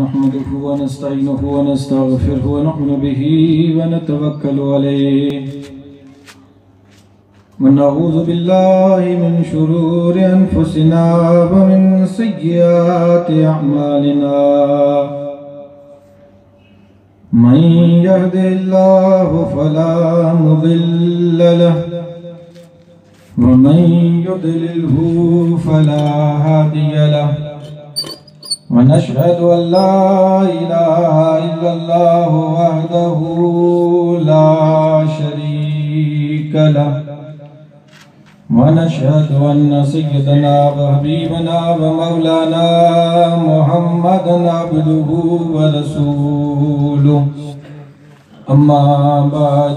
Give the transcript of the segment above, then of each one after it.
نحمده ونستعينه ونستغفره ونؤمن به ونتوكل عليه ونعوذ بالله من شرور أنفسنا ومن سيئات أعمالنا من يهد الله فلا مضل له ومن يضلله فلا هادي له ونشهد أن لا إله إلا الله وحده لا شريك له ونشهد أن سيدنا وحبيبنا ومولانا محمدا عبده ورسوله أما بعد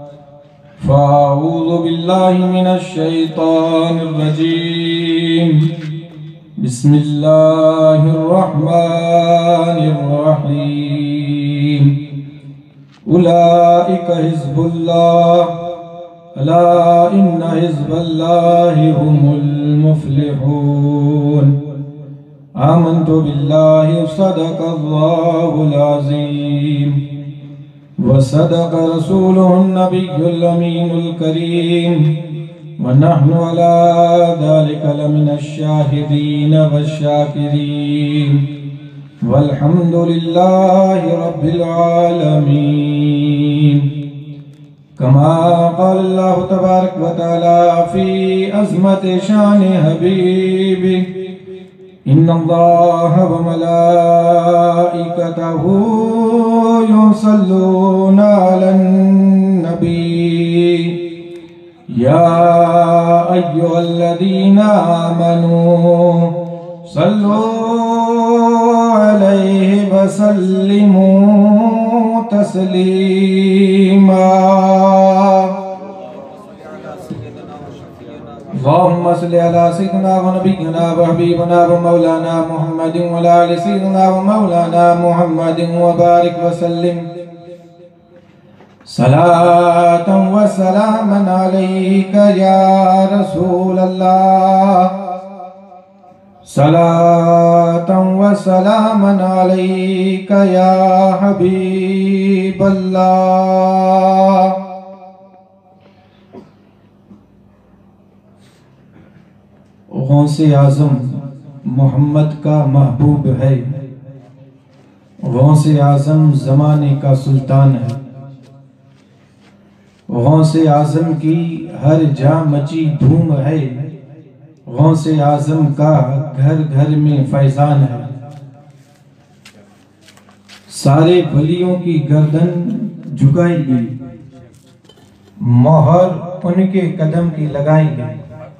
فأعوذ بالله من الشيطان الرجيم بسم الله الرحمن الرحيم أولئك حزب الله ألا إن حزب الله هم المفلحون آمنت بالله صدق الله العظيم وصدق رسوله النبي الأمين الكريم ونحن على ذلك لمن الشاهدين والشاكرين والحمد لله رب العالمين كما قال الله تبارك وتعالى في عظمة شان حبيبه إن الله وملائكته يصلون على النبي يا أيها الذين آمنوا صلوا عليه وسلموا تسليما اللهم صل على سيدنا ونبينا وحبيبنا ومولانا محمد وعلى آل سيدنا ومولانا محمد وبارك وسلم صلاة وسلاما عليك يا رسول الله صلاة وسلاما عليك يا حبيب الله غوث اعظم محمد کا محبوب ہے، غوث اعظم زمانے کا سلطان ہے، غوث اعظم کی ہر جا مچی دھوم ہے، غوث اعظم کا گھر گھر میں فیضان ہے، سارے ولیوں کی گردن جھکائی گئی، مہر ان کے قدم کی لگائی گئی،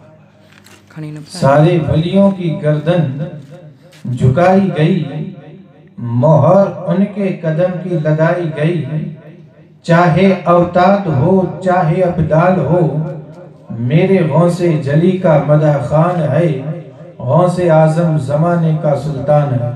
سارے ولیوں کی گردن جھکائی گئی، مہر ان کے قدم کی لگائی گئی، چاہے اوتاد ہو چاہے ابدال ہو میرے غوث جلی کا مدح خان ہے، غوث اعظم زمانے کا سلطان ہے۔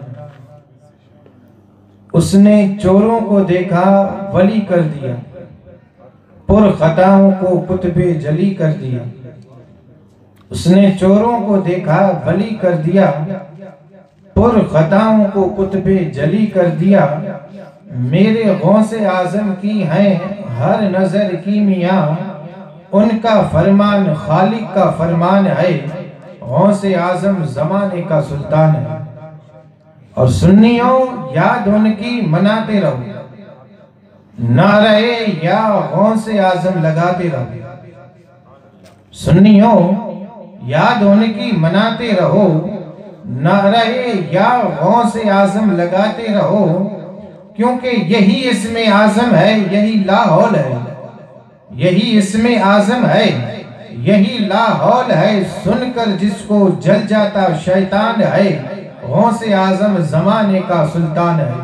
اس نے چوروں کو دیکھا ولی کر دیا، پر خطاؤں کو قطب جلی کر دیا، اس نے چوروں کو دیکھا ولی کر دیا، پر خطاؤں کو قطب جلی کر دیا، میرے غوث اعظم کی ہیں ہر نظر کی میاں، ان کا فرمان خالق کا فرمان ہے، غوث اعظم زمانے کا سلطان ہے۔ اور سنیوں یاد ان کی مناتے رہو، نعرہ یا غوث اعظم لگاتے رہو، سنیوں یاد ان کی مناتے رہو، نعرہ یا غوث اعظم لگاتے رہو، کیونکہ یہی اسم اعظم ہے، یہی لا حول ہے، یہی اسم اعظم ہے، یہی لا حول ہے، سن کر جس کو جل جاتا شیطان ہے، غوث اعظم زمانے کا سلطان ہے۔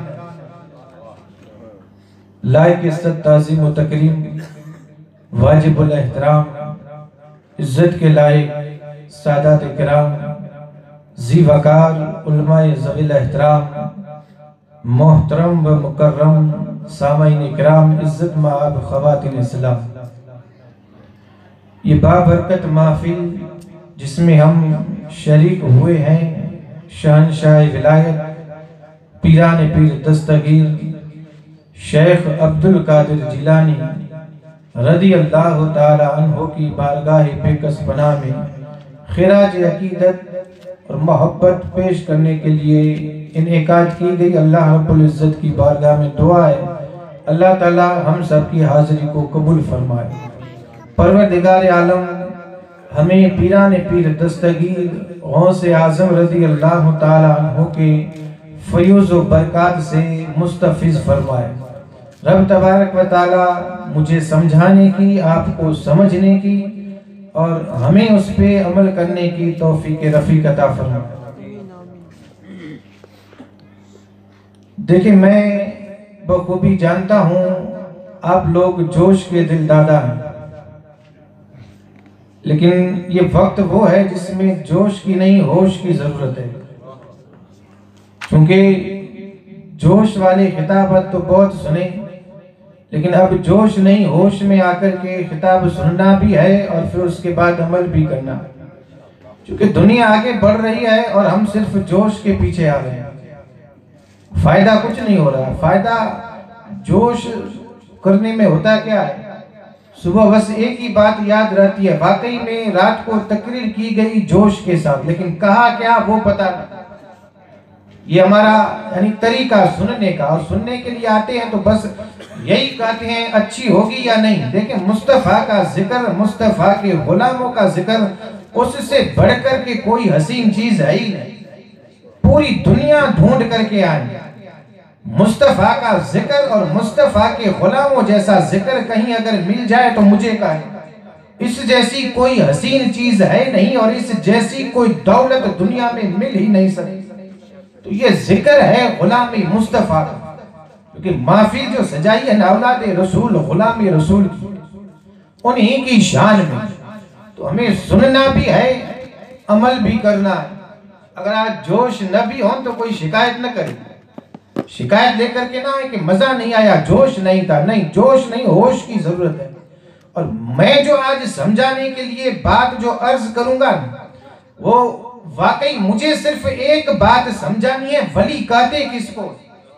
لائق عزت تعظیم و تکریم، واجب الاحترام، عزت کے لائق سادات کرام، ذی وقار علماء ذوی الاحترام، محترم و مکرم سامعین اکرام، عزت مآب خواتین اسلام، یہ بابرکت محفل جس میں ہم شریک ہوئے ہیں شہنشاہ ولایت پیران پیر دستگیر شیخ عبد القادر جیلانی رضی اللہ تعالی عنہ کی بارگاہ پیکس پناہ میں خراج عقیدت اور محبت پیش کرنے کے لیے انعقاد کی گئی اللہ رب العزت کی بارگاہ میں دعا ہے اللہ تعالی ہم سب کی حاضری کو قبول فرمائے۔ پروردگار عالم ہمیں پیران پیر دستگیر غوث اعظم رضی اللہ تعالی عنہ کے فیوز و برکات سے مستفیض فرمائے۔ رب تبارک و تعالی مجھے سمجھانے کی، آپ کو سمجھنے کی اور ہمیں اس پہ عمل کرنے کی توفیق رفیق عطا فرمائے۔ دیکھیں میں بخوبی جانتا ہوں آپ لوگ جوش کے دل دادا ہیں، لیکن یہ وقت وہ ہے جس میں جوش کی نہیں ہوش کی ضرورت ہے، کیونکہ جوش والے خطابت تو بہت سنے، لیکن اب جوش نہیں ہوش میں آ کر کے خطاب سننا بھی ہے اور پھر اس کے بعد عمل بھی کرنا، کیونکہ دنیا آگے بڑھ رہی ہے اور ہم صرف جوش کے پیچھے آ رہے ہیں، فائدہ کچھ نہیں ہو رہا۔ فائدہ جوش کرنے میں ہوتا کیا ہے؟ صبح بس ایک ہی بات یاد رہتی ہے، واقعی میں رات کو تقریر کی گئی جوش کے ساتھ، لیکن کہا کیا وہ پتہ نہیں۔ یہ ہمارا یعنی طریقہ سننے کا، اور سننے کے لیے آتے ہیں تو بس یہی کہتے ہیں اچھی ہوگی یا نہیں۔ دیکھیں مصطفیٰ کا ذکر، مصطفیٰ کے غلاموں کا ذکر، اس سے بڑھ کر کے کوئی حسین چیز ہے ہی نہیں، پوری دنیا ڈھونڈ کر کے آئی۔ مصطفیٰ کا ذکر اور مصطفیٰ کے غلاموں جیسا ذکر کہیں اگر مل جائے تو مجھے کہیں، اس جیسی کوئی حسین چیز ہے نہیں اور اس جیسی کوئی دولت دنیا میں مل ہی نہیں سکتی۔ تو یہ ذکر ہے غلامی مصطفیٰ کا، کیونکہ محفل جو سجائی ہے نا اولاد رسول غلامی رسول کی، انہی کی شان میں، تو ہمیں سننا بھی ہے عمل بھی کرنا ہے۔ اگر آج جوش نہ بھی ہوں تو کوئی شکایت نہ کرے، شکایت لے کر کے نہ آئے کہ مزہ نہیں آیا، جوش نہیں تھا، نہیں، جوش نہیں ہوش کی ضرورت ہے۔ اور میں جو آج سمجھانے کے لیے بات جو عرض کروں گا وہ واقعی مجھے صرف ایک بات سمجھانی ہے، ولی کہتے کس کو؟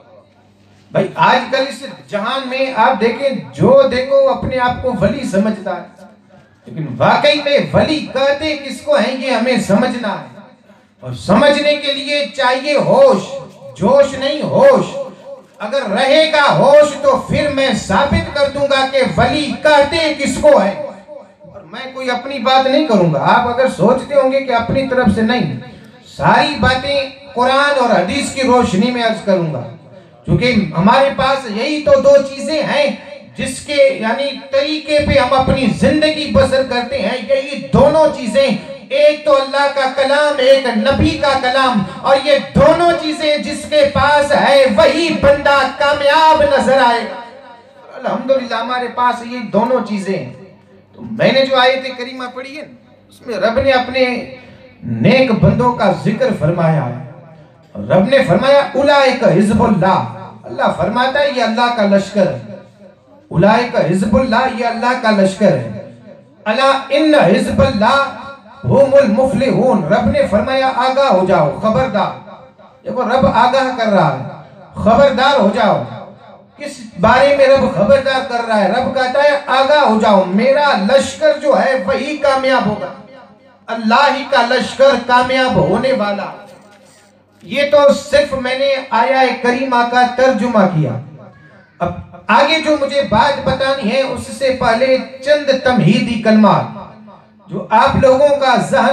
بھائی آج کل اس جہان میں آپ دیکھیں جو دیکھو اپنے آپ کو ولی سمجھتا ہے، لیکن واقعی میں ولی کہتے کس کو ہیں یہ ہمیں سمجھنا ہے، اور سمجھنے کے لیے چاہیے ہوش، جوش نہیں ہوش۔ اگر رہے گا ہوش تو پھر میں ثابت کر دوں گا کہ ولی کہتے کس کو ہے، اور میں کوئی اپنی بات نہیں کروں گا۔ آپ اگر سوچتے ہوں گے کہ اپنی طرف سے، نہیں، ساری باتیں قرآن اور حدیث کی روشنی میں عرض کروں گا، کیونکہ ہمارے پاس یہی تو دو چیزیں ہیں جس کے یعنی طریقے پہ ہم اپنی زندگی بسر کرتے ہیں، یہی دونوں چیزیں، ایک تو اللہ کا کلام، ایک نبی کا کلام، اور یہ دونوں چیزیں جس کے پاس ہے وہی بندہ کامیاب نظر آئے گا۔ الحمدللہ ہمارے پاس یہ دونوں چیزیں ہیں۔ تو میں نے جو آیت کریمہ پڑھی ہے اس میں رب نے اپنے نیک بندوں کا ذکر فرمایا ہے، رب نے فرمایا اولئک حزب اللہ، اللہ فرماتا ہے یہ اللہ کا لشکر ہے، اولئک حزب اللہ یہ اللہ کا لشکر ہے، الا ان حزب اللہ ہم المفلحون، رب نے فرمایا آگاہ ہو جاؤ، خبردار، دیکھو رب آگاہ کر رہا ہے، خبردار ہو جاؤ۔ کس بارے میں رب خبردار کر رہا ہے؟ رب کہتا ہے آگاہ ہو جاؤ، میرا لشکر جو ہے وہی کامیاب ہوگا، اللہ ہی کا لشکر کامیاب ہونے والا۔ یہ تو صرف میں نے آیہ کریمہ کا ترجمہ کیا، اب آگے جو مجھے بات بتانی ہے اس سے پہلے چند تمہیدی کلمات جو آپ لوگوں کا ذہن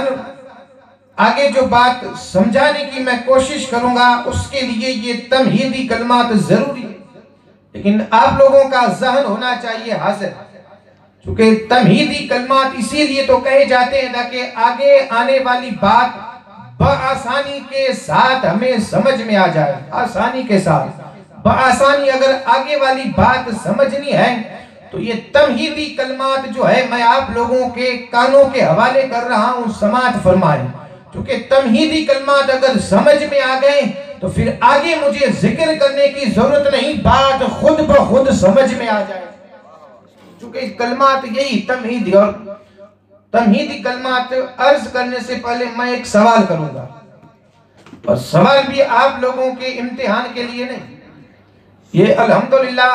آگے جو بات سمجھانے کی میں کوشش کروں گا اس کے لیے یہ تمہیدی کلمات ضروری ہے، لیکن آپ لوگوں کا ذہن ہونا چاہیے حاضر، چونکہ تمہیدی کلمات اسی لیے تو کہے جاتے ہیں تاکہ آگے آنے والی بات بآسانی کے ساتھ ہمیں سمجھ میں آ جائے، آسانی کے ساتھ بآسانی اگر آگے والی بات سمجھنی ہے تو یہ تمہیدی کلمات جو ہے میں آپ لوگوں کے کانوں کے حوالے کر رہا ہوں، سماعت فرمائیں، کیونکہ تمہیدی کلمات اگر سمجھ میں آ گئے تو پھر آگے مجھے ذکر کرنے کی ضرورت نہیں، بات خود بخود سمجھ میں آ جائے، چونکہ کلمات یہی تمہیدی، اور تمہیدی کلمات عرض کرنے سے پہلے میں ایک سوال کروں گا، اور سوال بھی آپ لوگوں کے امتحان کے لیے نہیں. یہ الحمدللہ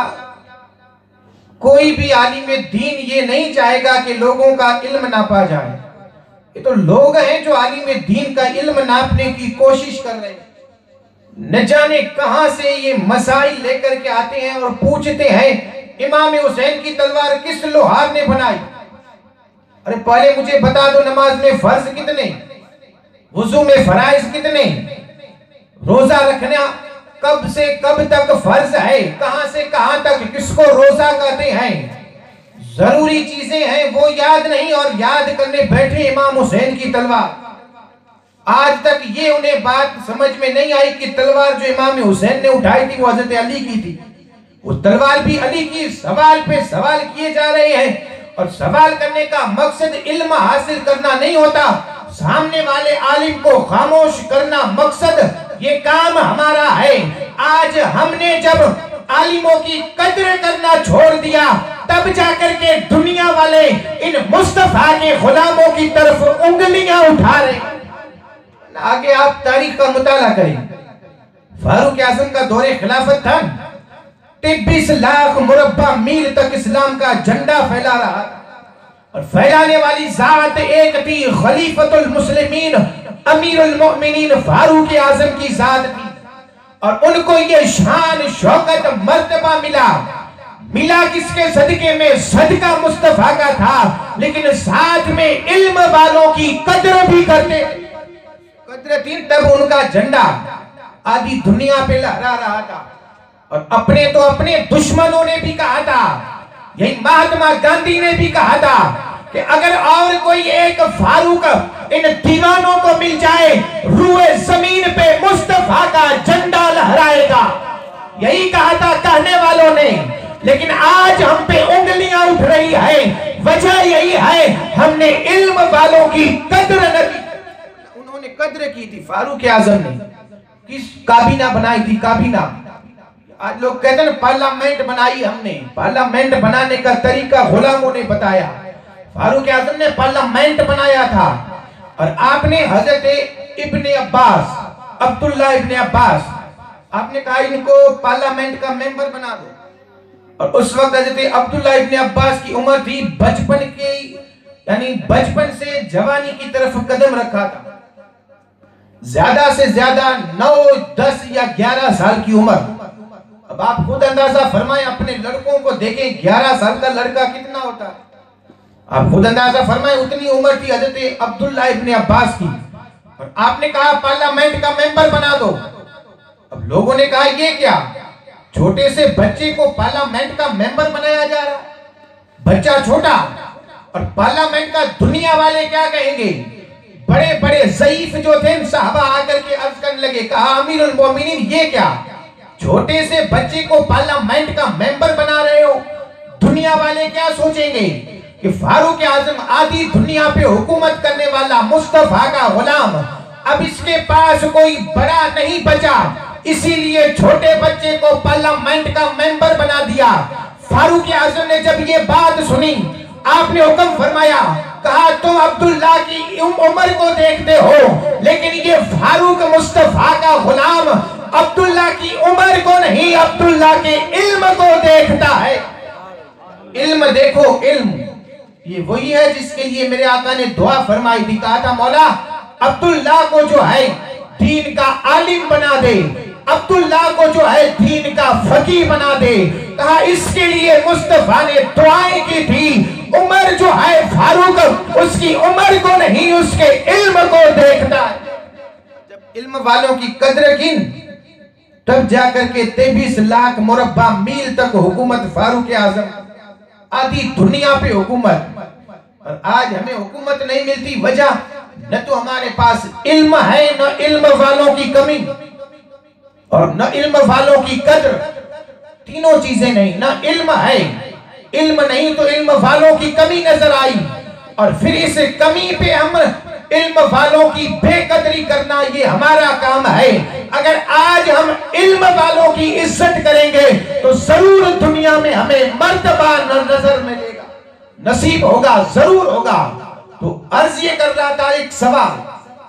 کوئی بھی عالم دین یہ نہیں چاہے گا کہ لوگوں کا علم ناپا جائے. یہ تو لوگ ہیں جو عالم دین کا علم ناپنے کی کوشش کر رہے ہیں. نہ جانے کہاں سے یہ مسائل لے کر کے آتے ہیں اور پوچھتے ہیں امام حسین کی تلوار کس لوہار نے بنائی. ارے پہلے مجھے بتا دو نماز میں فرض کتنے، وضو میں فرائض کتنے، روزہ رکھنا کب سے کب تک فرض ہے، کہاں سے کہاں تک کس کو روزہ کہتے ہیں. ضروری چیزیں ہیں وہ یاد نہیں اور یاد کرنے بیٹھے امام حسین کی تلوار. آج تک یہ انہیں بات سمجھ میں نہیں آئی کہ تلوار جو امام حسین نے اٹھائی تھی وہ حضرت علی کی تھی. وہ تلوار بھی علی کی. سوال پہ سوال کیے جا رہے ہیں اور سوال کرنے کا مقصد علم حاصل کرنا نہیں ہوتا، سامنے والے عالم کو خاموش کرنا مقصد. یہ کام ہمارا ہے. آج ہم نے جب عالموں کی قدر کرنا چھوڑ دیا تب جا کر کے دنیا والے ان مصطفیٰ کے غلاموں کی طرف انگلیاں اٹھا رہے. آگے آپ تاریخ کا مطالعہ کریں. فاروق اعظم کا دور خلافت تھا، 23 لاکھ مربع میل تک اسلام کا جھنڈا پھیلا رہا اور پھیلانے والی ذات ایک تھی، خلیفۃ المسلمین امیر المؤمنین فاروق اعظم کی ذات تھی. اور ان کو یہ شان شوکت مرتبہ ملا کس کے صدقے میں؟ صدقہ مصطفیٰ کا تھا، لیکن ساتھ میں علم والوں کی قدر بھی کرتے. قدر تھی تب ان کا جھنڈا آدھی دنیا پہ لہرا رہا تھا. اور اپنے تو اپنے دشمنوں نے بھی کہا تھا، یہی مہاتما گاندھی نے بھی کہا تھا کہ اگر اور کوئی ایک فاروق ان دیوانوں کو مل جائے روئے زمین پہ مصطفیٰ کا جھنڈا لہرائے گا. یہی کہا تھا کہنے والوں نے. لیکن آج ہم پہ انگلیاں اٹھ رہی ہے، وجہ یہی ہے ہم نے علم والوں کی قدر نہ کی. انہوں نے قدر کی تھی. فاروق اعظم نے کس کابینہ بنائی تھی؟ کابینہ. آج لوگ کہتے ہیں پارلیمنٹ بنائی ہم نے. پارلیمنٹ بنانے کا طریقہ غلاموں نے بتایا. فاروق اعظم نے پارلیمنٹ بنایا تھا. اور آپ نے حضرت ابن عباس، عبداللہ ابن عباس، آپ نے کہا ان کو پارلیمنٹ کا ممبر بنا دو. اور اس وقت حضرت عبداللہ ابن عباس کی عمر تھی بچپن کی، یعنی بچپن سے جوانی کی طرف قدم رکھا تھا. زیادہ سے زیادہ 9، 10 یا 11 سال کی عمر. اب آپ خود اندازہ فرمائیں، اپنے لڑکوں کو دیکھیں 11 سال کا لڑکا کتنا ہوتا ہے. آپ خود اندازہ فرمائیں اتنی عمر تھی حضرت عبداللہ ابن عباس کی. اور آپ نے کہا پارلیمنٹ کا ممبر بنا دو. اب لوگوں نے کہا یہ کیا، چھوٹے سے بچے کو پارلیمنٹ کا ممبر بنایا جا رہا. بچہ چھوٹا اور پارلیمنٹ کا دنیا والے کیا کہیں گے. بڑے بڑے ضعیف جو تھے صحابہ آ کر کے عرض کرنے لگے، کہا امیر المومنین یہ کیا، چھوٹے سے بچے کو پارلیمنٹ کا ممبر بنا رہے ہو. دنیا والے کیا سوچیں گے کہ فاروق اعظم آدھی دنیا پہ حکومت کرنے والا مصطفیٰ کا غلام، اب اس کے پاس کوئی بڑا نہیں بچا، اسی لیے چھوٹے بچے کو پارلیمنٹ کا ممبر بنا دیا. فاروق اعظم نے جب یہ بات سنی آپ نے حکم فرمایا، کہا تم عبداللہ کی عمر کو دیکھتے ہو لیکن یہ فاروق مصطفیٰ کا غلام عبداللہ کی عمر کو نہیں، عبداللہ کے علم کو دیکھتا ہے. علم دیکھو، علم یہ وہی ہے جس کے لیے میرے آقا نے دعا فرمائی تھی. کہا تھا مولا عبداللہ کو جو ہے دین کا عالم بنا دے، عبداللہ کو جو ہے دین کا فقیہ بنا دے. کہا اس کے لیے مصطفیٰ نے دعائیں کی تھی. عمر جو ہے فاروق اس کی عمر کو نہیں اس کے علم کو دیکھتا ہے. جب علم والوں کی قدر کی تب جا کر کے 23 لاکھ مربع میل تک حکومت فاروق اعظم، آدھی دنیا پہ حکومت. اور آج ہمیں حکومت نہیں ملتی، وجہ نہ تو ہمارے پاس علم ہے، نہ علم والوں کی کمی اور نہ علم والوں کی قدر. تینوں چیزیں نہیں، نہ علم ہے، علم نہیں تو علم والوں کی کمی نظر آئی. اور پھر اس کمی پہ ہم علم والوں کی بے قدری کرنا یہ ہمارا کام ہے. اگر آج ہم علم والوں کی عزت کریں گے تو ضرور دنیا میں ہمیں مرتبہ نظر ملے گا، نصیب ہوگا، ضرور ہوگا. تو عرض یہ کر رہا تھا ایک سوال،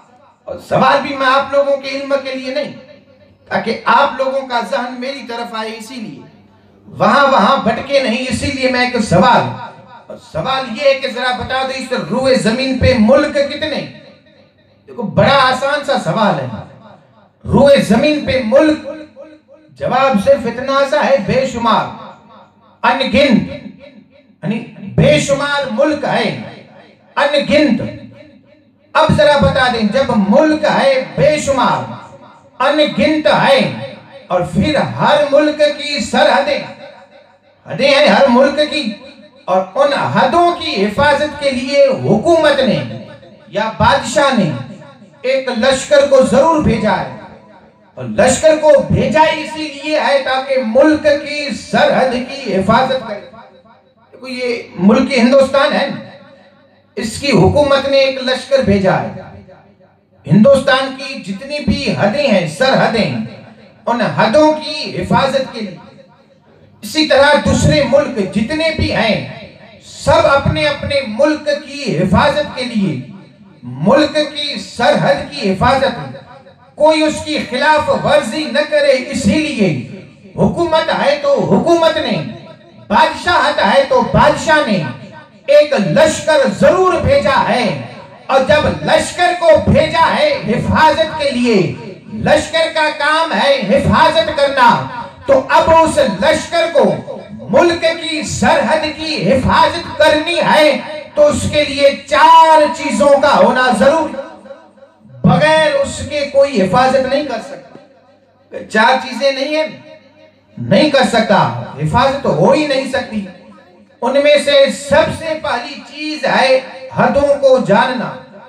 اور سوال بھی میں آپ لوگوں کے علم کے لیے نہیں، تاکہ آپ لوگوں کا ذہن میری طرف آئے، اسی لیے وہاں بھٹکے نہیں، اسی لیے میں ایک سوال یہ ہے کہ ذرا بتا دو اس روئے زمین پہ ملک کتنے؟ دیکھو بڑا آسان سا سوال ہے، روئے زمین پہ ملک، جواب صرف اتنا سا ہے، بے شمار، انگنت، یعنی بے شمار ملک ہے، انگنت۔ اب ذرا بتا دیں، جب ملک ہے بے شمار، انگنت ہے، اور پھر ہر ملک کی سرحدیں ہیں ہر ملک کی، اور ان حدوں کی حفاظت کے لیے حکومت نے یا بادشاہ نے ایک لشکر کو ضرور بھیجا ہے، اور لشکر کو بھیجا اسی لیے ہے تاکہ ملک کی سرحد کی حفاظت کرے۔ دیکھو یہ ملک ہندوستان ہے، اس کی حکومت نے ایک لشکر بھیجا ہے، ہندوستان کی جتنی بھی حدیں ہیں، سرحدیں، ان حدوں کی حفاظت کے لیے۔ اسی طرح دوسرے ملک جتنے بھی ہیں، سب اپنے اپنے ملک کی حفاظت کے لیے، ملک کی سرحد کی حفاظت، کوئی اس کی خلاف ورزی نہ کرے، اسی لیے حکومت ہے تو حکومت نے، بادشاہت ہے تو بادشاہ نے ایک لشکر ضرور بھیجا ہے، اور جب لشکر کو بھیجا ہے حفاظت کے لیے، لشکر کا کام ہے حفاظت کرنا، تو اب اس لشکر کو ملک کی سرحد کی حفاظت کرنی ہے، تو اس کے لیے 4 چیزوں کا ہونا ضروری، بغیر اس کے کوئی حفاظت نہیں کر سکتا۔ 4 چیزیں نہیں ہیں، نہیں کر سکتا، حفاظت ہو ہی نہیں سکتی۔ ان میں سے سب سے پہلی چیز ہے حدوں کو جاننا،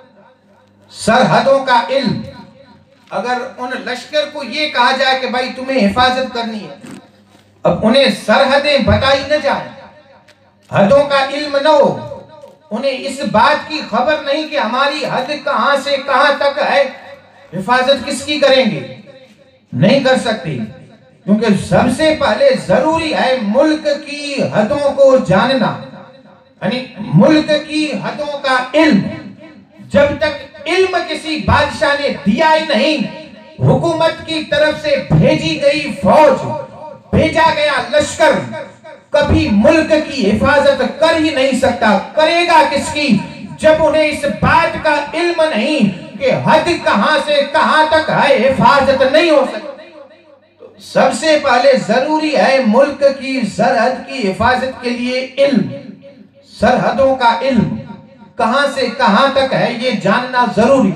سرحدوں کا علم۔ اگر ان لشکر کو یہ کہا جائے کہ بھائی تمہیں حفاظت کرنی ہے، اب انہیں سرحدیں بتائی نہ جائیں، حدوں کا علم نہ ہو، انہیں اس بات کی خبر نہیں کہ ہماری حد کہاں سے کہاں تک ہے، حفاظت کس کی کریں گے؟ نہیں کر سکتی، کیونکہ سب سے پہلے ضروری ہے ملک کی حدوں کو جاننا، یعنی ملک کی حدوں کا علم۔ جب تک علم کسی بادشاہ نے دیا ہی نہیں، حکومت کی طرف سے بھیجی گئی فوج، بھیجا گیا لشکر کبھی ملک کی حفاظت کر ہی نہیں سکتا۔ کرے گا کس کی؟ جب انہیں اس بات کا علم نہیں کہ حد کہاں سے کہاں تک ہے، حفاظت نہیں ہو سکتی۔ تو سب سے پہلے ضروری ہے ملک کی سرحد کی حفاظت کے لیے علم، سرحدوں کا علم، کہاں سے کہاں تک ہے یہ جاننا ضروری۔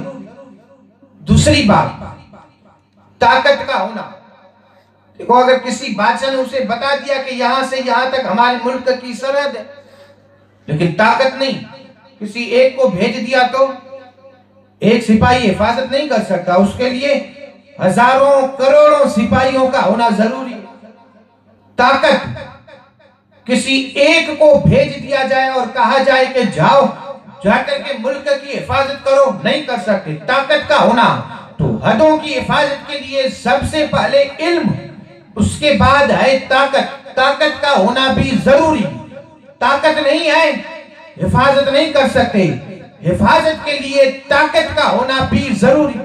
دوسری بات، طاقت کا ہونا۔ دیکھو اگر کسی بادشاہ نے اسے بتا دیا کہ یہاں سے یہاں تک ہمارے ملک کی سرحد ہے، لیکن طاقت نہیں، کسی ایک کو بھیج دیا تو ایک سپاہی حفاظت نہیں کر سکتا، اس کے لیے ہزاروں کروڑوں سپاہیوں کا ہونا ضروری ہے۔ طاقت، کسی ایک کو بھیج دیا جائے اور کہا جائے کہ جاؤ جا کر کے ملک کی حفاظت کرو، نہیں کر سکتے۔ طاقت کا ہونا، تو حدوں کی حفاظت کے لیے سب سے پہلے علم، اس کے بعد ہے طاقت۔ طاقت کا ہونا بھی ضروری، طاقت نہیں ہے حفاظت نہیں کر سکتے، حفاظت کے لیے طاقت کا ہونا بھی ضروری۔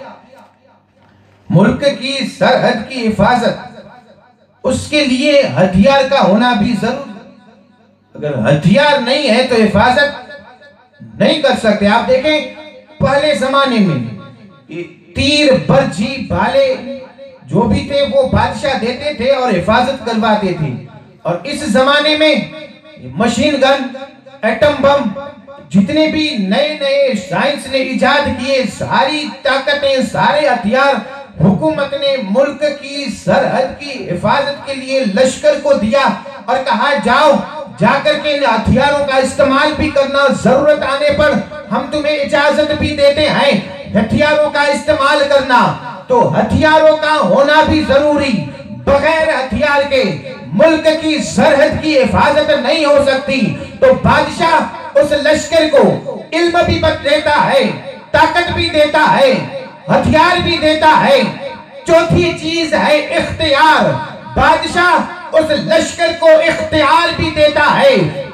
ملک کی سرحد کی حفاظت، اس کے لیے ہتھیار کا ہونا بھی ضروری۔ اگر ہتھیار نہیں ہے تو حفاظت نہیں کر سکتے۔ آپ دیکھیں پہلے زمانے میں تیر، برچھی، بھالے جو بھی تھے وہ بادشاہ دیتے تھے اور حفاظت کرواتے تھے، اور اس زمانے میں مشین گن، ایٹم بم، جتنے بھی نئے نئے سائنس نے ایجاد کیے، ساری طاقتیں، سارے ہتھیار حکومت نے ملک کی سرحد کی حفاظت کے لیے لشکر کو دیا اور کہا جاؤ جا کر کے ان ہتھیاروں کا استعمال بھی کرنا، ضرورت آنے پر ہم تمہیں اجازت بھی دیتے ہیں ہتھیاروں کا استعمال کرنا۔ تو ہتھیاروں کا ہونا بھی ضروری، بغیر ہتھیار کے ملک کی سرحد کی حفاظت نہیں ہو سکتی۔ تو بادشاہ اس لشکر کو علم بھی دیتا ہے، طاقت بھی دیتا ہے، ہتھیار بھی دیتا ہے۔ چوتھی چیز ہے اختیار، بادشاہ اس لشکر کو اختیار بھی دیتا ہے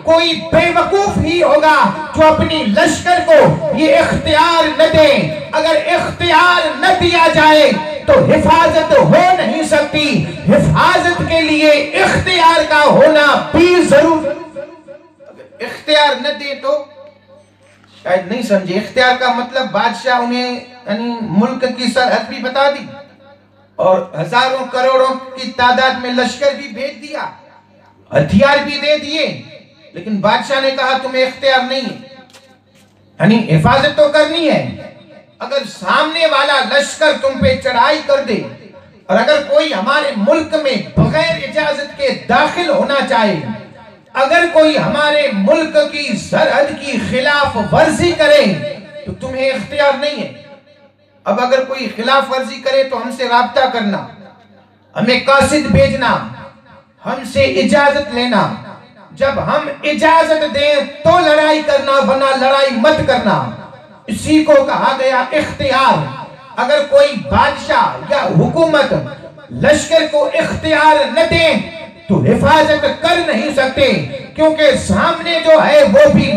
کوئی بے وقوف ہی ہوگا جو اپنی لشکر کو یہ اختیار نہ دے. اگر اختیار نہ دیا جائے تو حفاظت ہو نہیں سکتی. حفاظت کے لیے اختیار کا ہونا بھی ضرور. اگر اختیار نہ دے تو شاید نہیں سمجھے. اختیار کا مطلب بادشاہ انہیں یعنی ملک کی سرحد بھی بتا دی اور ہزاروں کروڑوں کی تعداد میں لشکر بھی بھیج دیا, ہتھیار بھی دے دیے, لیکن بادشاہ نے کہا تمہیں اختیار نہیں ہے. یعنی حفاظت تو کرنی ہے. اگر سامنے والا لشکر تم پہ چڑھائی کر دے اور اگر کوئی ہمارے ملک میں بغیر اجازت کے داخل ہونا چاہے, اگر کوئی ہمارے ملک کی سرحد کی خلاف ورزی کرے تو تمہیں اختیار نہیں ہے. اب اگر کوئی خلاف ورزی کرے تو ہم سے رابطہ کرنا, ہمیں قاصد بھیجنا, ہم سے اجازت لینا. جب ہم اجازت دیں تو لڑائی کرنا, ورنہ لڑائی مت کرنا. اسی کو کہا گیا اختیار. اگر کوئی بادشاہ یا حکومت لشکر کو اختیار نہ دیں تو حفاظت کر نہیں سکتے, کیونکہ سامنے جو ہے وہ بھی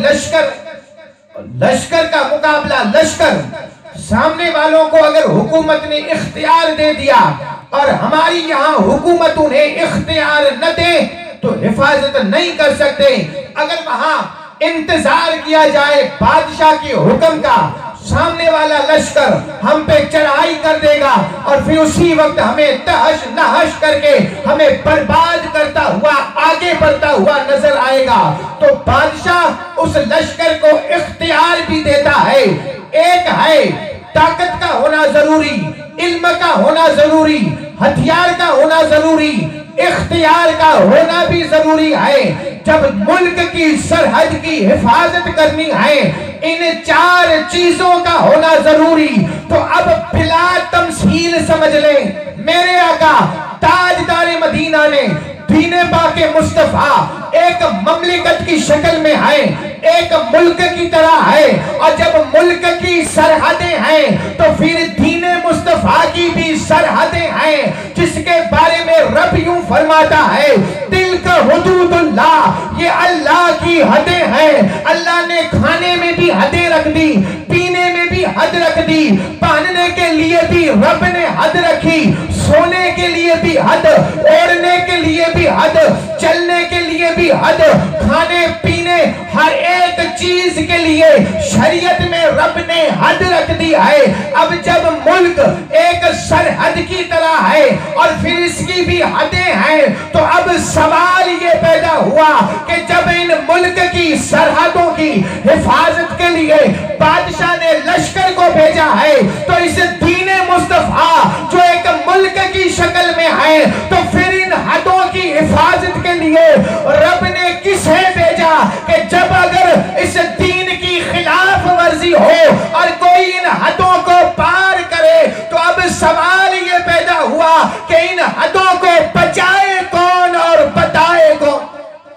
لشکر کا مقابلہ لشکر. سامنے والوں کو اگر حکومت نے اختیار دے دیا اور ہماری یہاں حکومت انہیں اختیار نہ دے تو حفاظت نہیں کر سکتے. اگر وہاں انتظار کیا جائے بادشاہ کے حکم کا, سامنے والا لشکر ہم پہ چڑھائی کر دے گا اور پھر اسی وقت ہمیں تحش نحش کر کے ہمیں برباد کرتا ہوا آگے بڑھتا ہوا نظر آئے گا, تو بادشاہ اس لشکر کو اختیار بھی دیتا ہے. ایک ہے طاقت کا ہونا ضروری, علم کا ہونا ضروری, ہتھیار کا ہونا ضروری, اختیار کا ہونا بھی ضروری ہے. جب ملک کی سرحد کی حفاظت کرنی ہے, ان 4 چیزوں کا ہونا ضروری. تو اب بلا تمثیل سمجھ لیں, میرے آقا تاجدار مدینہ نے دین پاک مصطفیٰ ایک مملکت کی شکل میں ہے, ایک ملک کی طرح ہے, اور جب ملک کی سرحدیں ہیں تو پھر دین مصطفیٰ کی بھی سرحدیں ہیں, جس کے بارے میں رب یوں فرماتا ہے تلک حدود اللہ, یہ اللہ کی حدیں ہیں. اللہ نے کھانے میں بھی حدیں رکھ دی, پینے میں بھی حد رکھ دی, پہننے کے لیے بھی رب نے حد رکھی, سونے کے لیے بھی حد, اوڑھنے کے لیے بھی حد, چلنے کے لیے بھی حد, کھانے پینے ہر ایک چیز کے لیے شریعت میں رب نے حد رکھ دی ہے. اب جب ملک ایک سرحد کی طرح ہے اور پھر اس کی بھی حدیں ہیں, تو اب سوال یہ پیدا ہوا کہ جب ان ملک کی سرحدوں کی حفاظت کے لیے بادشاہ نے لشکر کو بھیجا ہے, تو اس دین مصطفیٰ جو ایک ملک کی شکل میں ہے, تو پھر ان حدوں کی حفاظت کے لیے رب نے کسے بھیجا کہ جب اگر اس دین کی خلاف ورزی ہو اور کوئی ان حدوں کو پار کرے, تو اب سوال یہ پیدا ہوا کہ ان حدوں کو بچائے کون اور بتائے کون.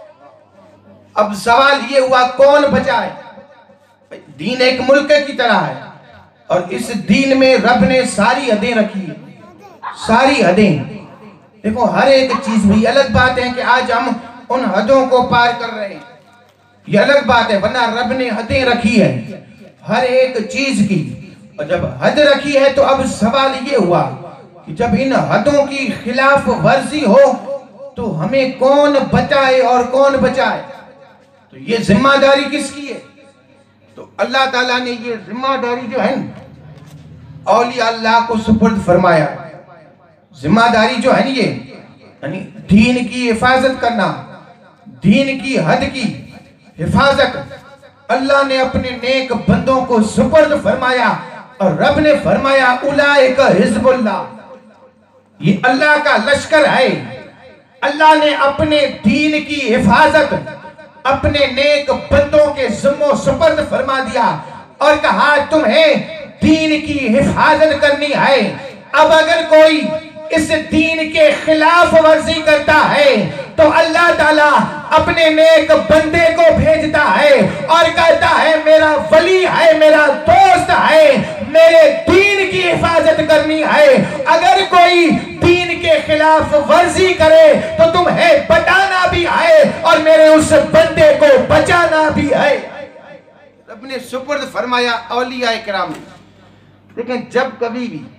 اب سوال یہ ہوا کون بچائے. دین ایک ملک کی طرح ہے اور اس دین میں رب نے ساری حدیں رکھی, ساری حدیں. دیکھو ہر ایک چیز بھی الگ بات ہے کہ آج ہم ان حدوں کو پار کر رہے ہیں, یہ الگ بات ہے, ورنہ رب نے حدیں رکھی ہے ہر ایک چیز کی. اور جب حد رکھی ہے تو اب سوال یہ ہوا کہ جب ان حدوں کی خلاف ورزی ہو تو ہمیں کون بچائے اور کون بچائے. تو یہ ذمہ داری کس کی ہے؟ تو اللہ تعالیٰ نے یہ ذمہ داری جو ہے اولیاء اللہ کو سپرد فرمایا. ذمہ داری جو ہے یہ یعنی دین کی حفاظت کرنا, دین کی حد کی حفاظت اللہ نے اپنے نیک بندوں کو سپرد فرمایا. اور رب نے فرمایا اولئک حزب اللہ, یہ اللہ کا لشکر ہے. اللہ نے اپنے دین کی حفاظت اپنے نیک بندوں کے ذمہ سپرد فرما دیا اور کہا تمہیں دین کی حفاظت کرنی ہے. اب اگر کوئی اس دین کے خلاف ورزی کرتا ہے تو اللہ تعالیٰ اپنے نیک بندے کو بھیجتا ہے اور کہتا ہے میرا ولی ہے, میرا دوست ہے, میرے دین کی حفاظت کرنی ہے. اگر کوئی دین کے خلاف ورزی کرے تو تمہیں بتانا بھی ہے ہے اور میرے اس بندے کو بچانا بھی ہے۔ رب نے سپرد فرمایا اولیاء کرام۔ لیکن جب کبھی بھی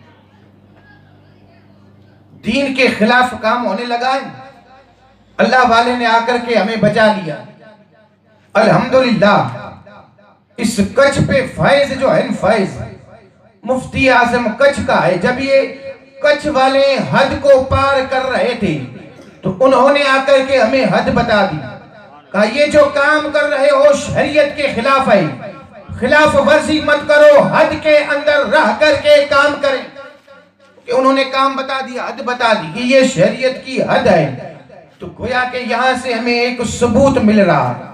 دین کے خلاف کام ہونے لگا ہے، اللہ والے نے آ کر کے ہمیں بچا لیا۔ الحمدللہ اس کچھ پہ فائز جو ہے فائز مفتی اعظم کچھ کا ہے۔ جب یہ کچھ والے حد کو پار کر رہے تھے تو انہوں نے آ کر کے ہمیں حد بتا دی، کہا یہ جو کام کر رہے ہو شریعت کے خلاف ہے، خلاف ورزی مت کرو، حد کے اندر رہ کر کے کام کریں۔ کہ انہوں نے کام بتا دیا، حد بتا دی کہ یہ شریعت کی حد ہے، تو گویا کہ یہاں سے ہمیں ایک ثبوت مل رہا ہے۔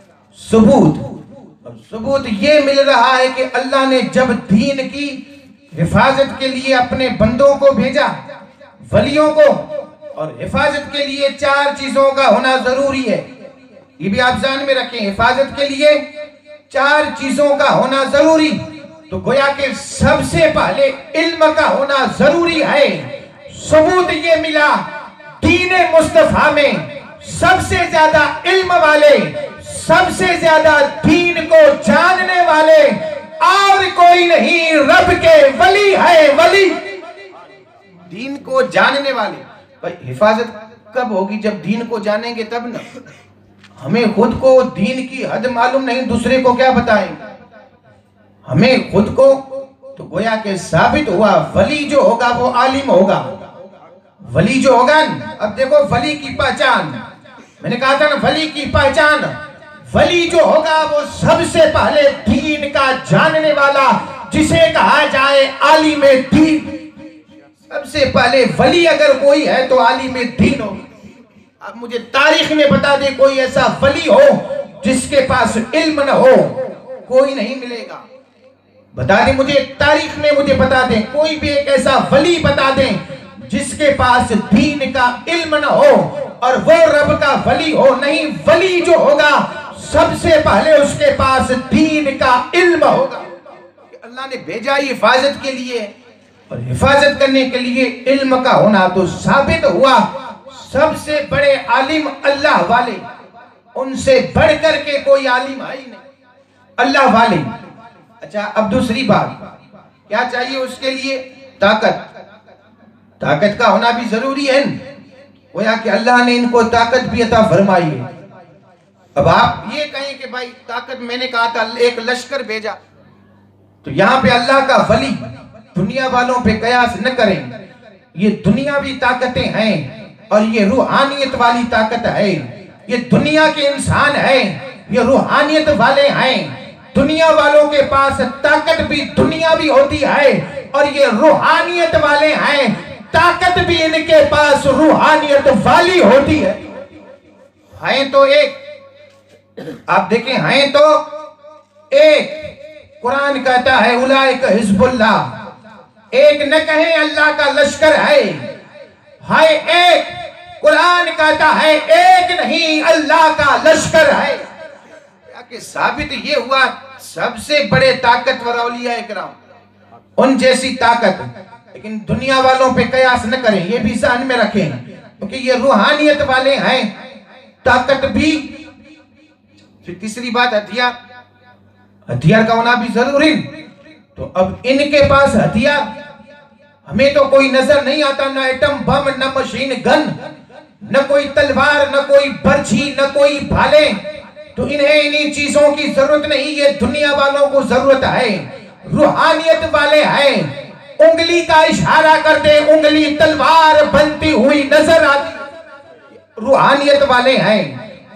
ثبوت یہ مل رہا ہے کہ اللہ نے جب دین کی حفاظت کے لیے اپنے بندوں کو بھیجا، ولیوں کو، اور حفاظت کے لیے 4 چیزوں کا ہونا ضروری ہے۔ یہ بھی آپ ذہن میں رکھیں، حفاظت کے لیے 4 چیزوں کا ہونا ضروری، تو گویا کہ سب سے پہلے علم کا ہونا ضروری ہے۔ ثبوت یہ ملا دین مصطفیٰ میں سب سے زیادہ علم والے، سب سے زیادہ دین کو جاننے والے اور کوئی نہیں، رب کے ولی ہے۔ ولی دین کو جاننے والے۔ بھائی حفاظت کب ہوگی؟ جب دین کو جانیں گے تب نا۔ ہمیں خود کو دین کی حد معلوم نہیں، دوسرے کو کیا بتائیں؟ ہمیں خود کو تو گویا کہ ثابت ہوا ولی جو ہوگا وہ عالم ہوگا۔ ولی جو ہوگا، اب دیکھو ولی کی پہچان، میں نے کہا تھا نا ولی کی پہچان، ولی جو ہوگا وہ سب سے پہلے دین کا جاننے والا، جسے کہا جائے عالم دین۔ سب سے پہلے ولی اگر کوئی ہے تو عالم دین ہو۔ اب مجھے تاریخ میں بتا دے کوئی ایسا ولی ہو جس کے پاس علم نہ ہو، کوئی نہیں ملے گا۔ بتا دیں مجھے، تاریخ میں مجھے بتا دیں کوئی بھی ایک ایسا ولی بتا دیں جس کے پاس دین کا علم نہ ہو اور وہ رب کا ولی ہو۔ نہیں، ولی جو ہوگا سب سے پہلے اس کے پاس دین کا علم ہوگا۔ اللہ نے بھیجا ہی حفاظت کے لیے، اور حفاظت کرنے کے لیے علم کا ہونا تو ثابت ہوا۔ سب سے بڑے عالم اللہ والے، ان سے بڑھ کر کے کوئی عالم ہے ہی نہیں، اللہ والے۔ اچھا اب دوسری بات کیا چاہیے اس کے لیے؟ طاقت کا ہونا بھی ضروری ہے۔ گویا کہ اللہ نے ان کو طاقت بھی عطا فرمائی ہے۔ اب آپ یہ کہیں کہ بھائی طاقت، میں نے کہا تھا ایک لشکر بھیجا، تو یہاں پہ اللہ کا ولی دنیا والوں پہ قیاس نہ کریں۔ یہ دنیاوی طاقتیں ہیں اور یہ روحانیت والی طاقت ہے۔ یہ دنیا کے انسان ہیں، یہ روحانیت والے ہیں۔ دنیا والوں کے پاس طاقت بھی دنیاوی ہوتی ہے اور یہ روحانیت والے ہیں، طاقت بھی ان کے پاس روحانیت والی ہوتی ہے۔ ہیں تو ایک، آپ دیکھیں ہیں تو ایک، قرآن کہتا ہے اولئک حزب اللہ، ایک نہ کہیں اللہ کا لشکر ہے ایک، قرآن کہتا ہے ایک نہیں اللہ کا لشکر ہے۔ کہ ثابت یہ ہوا سب سے بڑے طاقتور اولیاء کرام، ان جیسی طاقت، لیکن دنیا والوں پہ قیاس نہ کریں، یہ بھی ذہن میں رکھیں، کیونکہ یہ روحانیت والے ہیں، طاقت بھی۔ پھر تیسری بات ہتھیار کا ہونا بھی ضروری۔ تو اب ان کے پاس ہتھیار ہمیں تو کوئی نظر نہیں آتا، نہ ایٹم بم، نہ مشین گن، نہ کوئی تلوار، نہ کوئی برچھی، نہ کوئی بھالے، تو انہیں انہی چیزوں کی ضرورت نہیں، یہ دنیا والوں کو ضرورت ہے۔ روحانیت والے ہیں، انگلی کا اشارہ کرتے انگلی تلوار بنتی ہوئی نظر آتی، روحانیت والے ہیں۔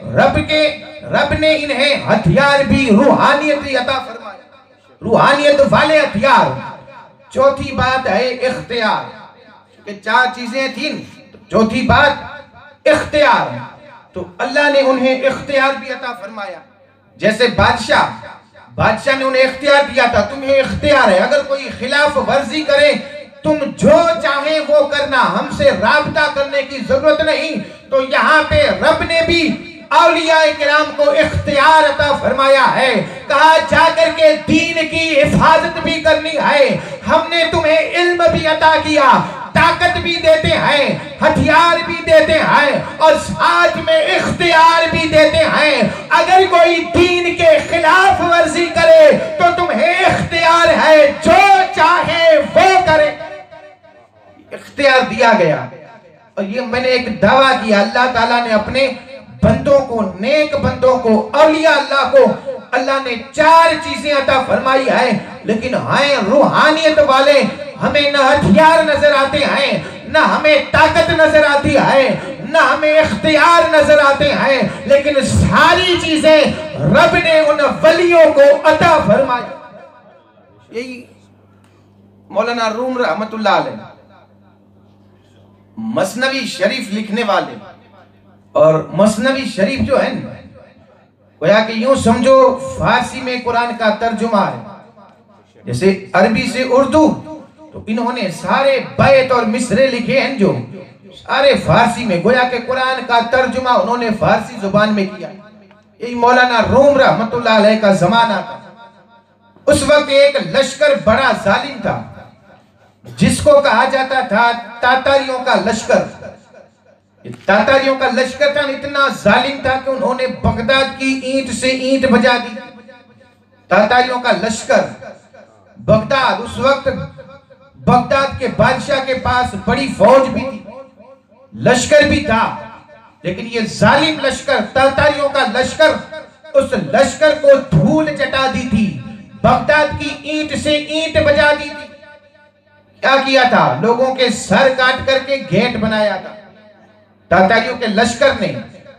رب نے انہیں ہتھیار بھی روحانیت عطا فرمایا، روحانیت والے ہتھیار۔ چوتھی بات ہے اختیار، کہ 4 چیزیں تھیں، چوتھی بات اختیار، تو اللہ نے انہیں اختیار بھی عطا فرمایا۔ جیسے بادشاہ نے انہیں اختیار دیا تھا، تمہیں اختیار ہے، اگر کوئی خلاف ورزی کرے تم جو چاہیں وہ کرنا، ہم سے رابطہ کرنے کی ضرورت نہیں۔ تو یہاں پہ رب نے بھی اولیاء کرام کو اختیار عطا فرمایا ہے، کہا جا کر کے دین کی حفاظت بھی کرنی ہے، ہم نے تمہیں علم بھی عطا کیا، طاقت بھی دیتے ہیں، ہتھیار بھی دیتے ہیں، اور ساتھ میں اختیار بھی دیتے ہیں، اگر کوئی دین کے خلاف ورزی کرے تو تمہیں اختیار ہے جو چاہے وہ کرے۔ اختیار دیا گیا، اور یہ میں نے ایک دعویٰ کیا، اللہ تعالیٰ نے اپنے بندوں کو، نیک بندوں کو، اولیاء اللہ کو اللہ نے 4 چیزیں عطا فرمائی ہے، لیکن ہیں روحانیت والے ہمیں نہ ہتھیار نظر آتے ہیں، نہ ہمیں طاقت نظر آتی ہے، نہ ہمیں اختیار نظر آتے ہیں، لیکن ساری چیزیں رب نے ان ولیوں کو عطا فرمائی۔ یہی مولانا روم رحمت اللہ علیہ مثنوی شریف لکھنے والے، اور مثنوی شریف جو ہے گویا کہ یوں سمجھو فارسی میں قرآن کا ترجمہ ہے، جیسے عربی سے اردو، تو انہوں نے سارے بیت اور مصرے لکھے ہیں جو سارے فارسی میں، گویا کہ قرآن کا ترجمہ انہوں نے فارسی زبان میں کیا۔ یہی مولانا روم رحمت اللہ علیہ کا زمانہ تھا۔ اس وقت ایک لشکر بڑا ظالم تھا جس کو کہا جاتا تھا تاتاریوں کا لشکر۔ تاتاریوں کا لشکر تھا، اتنا ظالم تھا کہ انہوں نے بغداد کی اینٹ سے اینٹ بجا دی۔ تاتاریوں کا لشکر بغداد، اس وقت بغداد کے بادشاہ کے پاس بڑی فوج بھی تھی، لشکر بھی تھا، لیکن یہ ظالم لشکر، تاتاریوں کا لشکر، اس لشکر کو دھول چٹا دی تھی، بغداد کی اینٹ سے اینٹ بجا دی تھی۔ کیا کیا تھا؟ لوگوں کے سر کاٹ کر کے گھیٹ بنایا تھا تاتاریوں کے لشکر نے،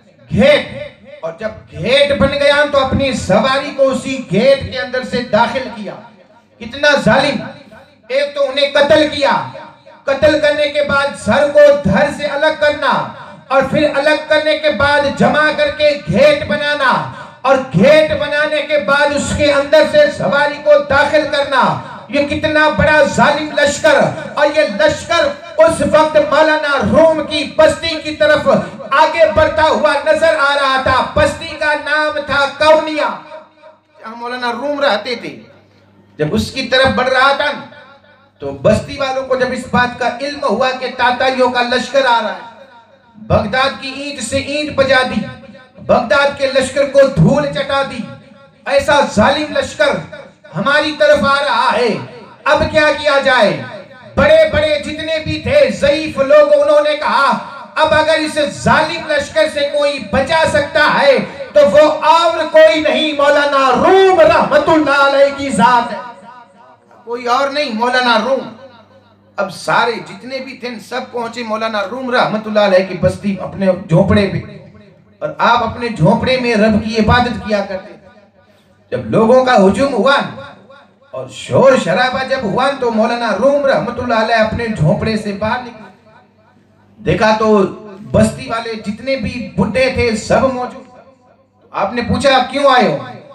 گھیٹ، اور جب گھیٹ بن گیا تو اپنی سواری کو اسی گھیٹ کے اندر سے داخل کیا۔ کتنا ظالم! ایک تو انہیں قتل کیا، قتل کرنے کے بعد سر کو دھر سے الگ کرنا، اور پھر الگ کرنے کے بعد جمع کر کے گھیٹ بنانا، اور گھیٹ بنانے کے بعد اس کے اندر سے سواری کو داخل کرنا۔ یہ کتنا بڑا ظالم لشکر! اور یہ لشکر اس وقت مولانا روم کی بستی کی طرف آگے بڑھتا ہوا نظر آ رہا تھا۔ بستی کا نام تھا کونیا، جہاں مولانا روم رہتے تھے۔ جب اس کی طرف بڑھ رہا تھا تو بستی والوں کو جب اس بات کا علم ہوا کہ تاتاریوں کا لشکر آ رہا ہے، بغداد کی اینٹ سے اینٹ بجا دی، بغداد کے لشکر کو دھول چٹا دی۔ ایسا ظالم لشکر ہماری طرف آ رہا ہے، اب کیا کیا جائے؟ بڑے بڑے جتنے بھی تھے ضعیف لوگ، انہوں نے کہا اب اگر اس ظالم لشکر سے کوئی بچا سکتا ہے تو وہ اور کوئی نہیں، مولانا روم رحمت اللہ علیہ کی ذات ہے، کوئی اور نہیں، مولانا روم۔ اب سارے جتنے بھی تھے سب پہنچے مولانا روم رحمت اللہ علیہ کی بستی، اپنے جھونپڑے پہ، اور آپ اپنے جھونپڑے میں رب کی عبادت کیا کرتے۔ جب لوگوں کا ہجوم ہوا اور شور شرابہ جب ہوا تو مولانا روم رحمت اللہ علیہ اپنے جھونپڑے سے باہر نکلے، دیکھا تو بستی والے جتنے بھی بڈھے تھے سب موجود۔ آپ نے پوچھا کیوں آئے ہو؟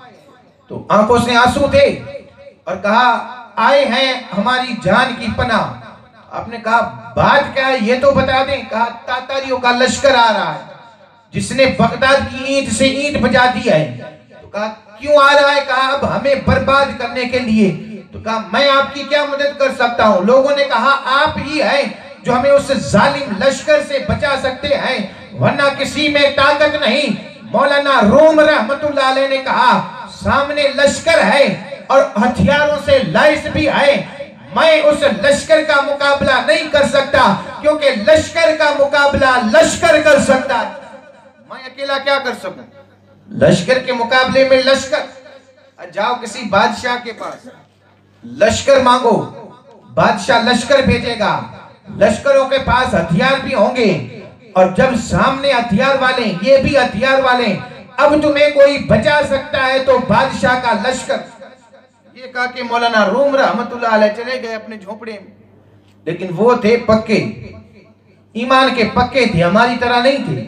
تو آنکھوں سے آنسو تھے، اور کہا آئے ہیں ہماری جان کی پناہ۔ آپ نے کہا بات کیا ہے یہ تو بتا دیں۔ کہا تاتاریوں کا لشکر آ رہا ہے جس نے بغداد کی اینٹ سے اینٹ بجا دی ہے۔ تو کہا کیوں آ رہا ہے؟ کہا اب ہمیں برباد کرنے کے لیے۔ تو کہا میں آپ کی کیا مدد کر سکتا ہوں؟ لوگوں نے کہا آپ ہی ہیں جو ہمیں اس ظالم لشکر سے بچا سکتے ہیں، ورنہ کسی میں طاقت نہیں۔ مولانا روم رحمت اللہ علیہ نے کہا سامنے لشکر ہے اور ہتھیاروں سے لیس بھی ہے، میں اس لشکر کا مقابلہ نہیں کر سکتا، کیونکہ لشکر کا مقابلہ لشکر کر سکتا ہے، میں اکیلا کیا کر سکوں؟ لشکر کے مقابلے میں لشکر۔ جاؤ کسی بادشاہ کے پاس لشکر مانگو، بادشاہ لشکر بھیجے گا، لشکروں کے پاس ہتھیار بھی ہوں گے، اور جب سامنے ہتھیار والے یہ بھی ہتھیار والے، اب تمہیں کوئی بچا سکتا ہے تو بادشاہ کا لشکر۔ یہ کہا کہ مولانا روم رحمت اللہ علیہ چلے گئے اپنے جھونپڑے میں، لیکن وہ تھے پکے، ایمان کے پکے تھے، ہماری طرح نہیں تھے۔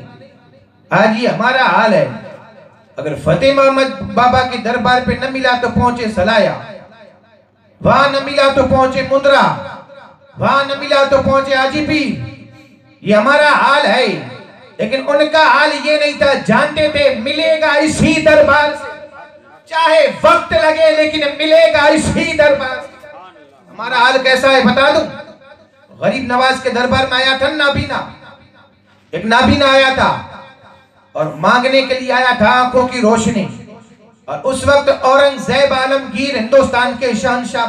آج یہ ہمارا حال ہے، اگر فتح محمد بابا کے دربار پہ نہ ملا تو پہنچے سلایا، وہاں نہ ملا تو پہنچے مندرہ، وہاں نہ ملا تو پہنچے حاجی پیر۔ یہ ہمارا حال ہے، لیکن ان کا حال یہ نہیں تھا، جانتے تھے ملے گا اسی دربار سے، چاہے وقت لگے لیکن ملے گا اسی دربار سے۔ ہمارا حال کیسا ہے بتا دوں؟ غریب نواز کے دربار میں آیا تھا نابینا، ایک نابینا آیا تھا، اور مانگنے کے لیے آیا تھا آنکھوں کی روشنی. اور اس وقت اورنگزیب عالمگیر ہندوستان کے شہنشاہ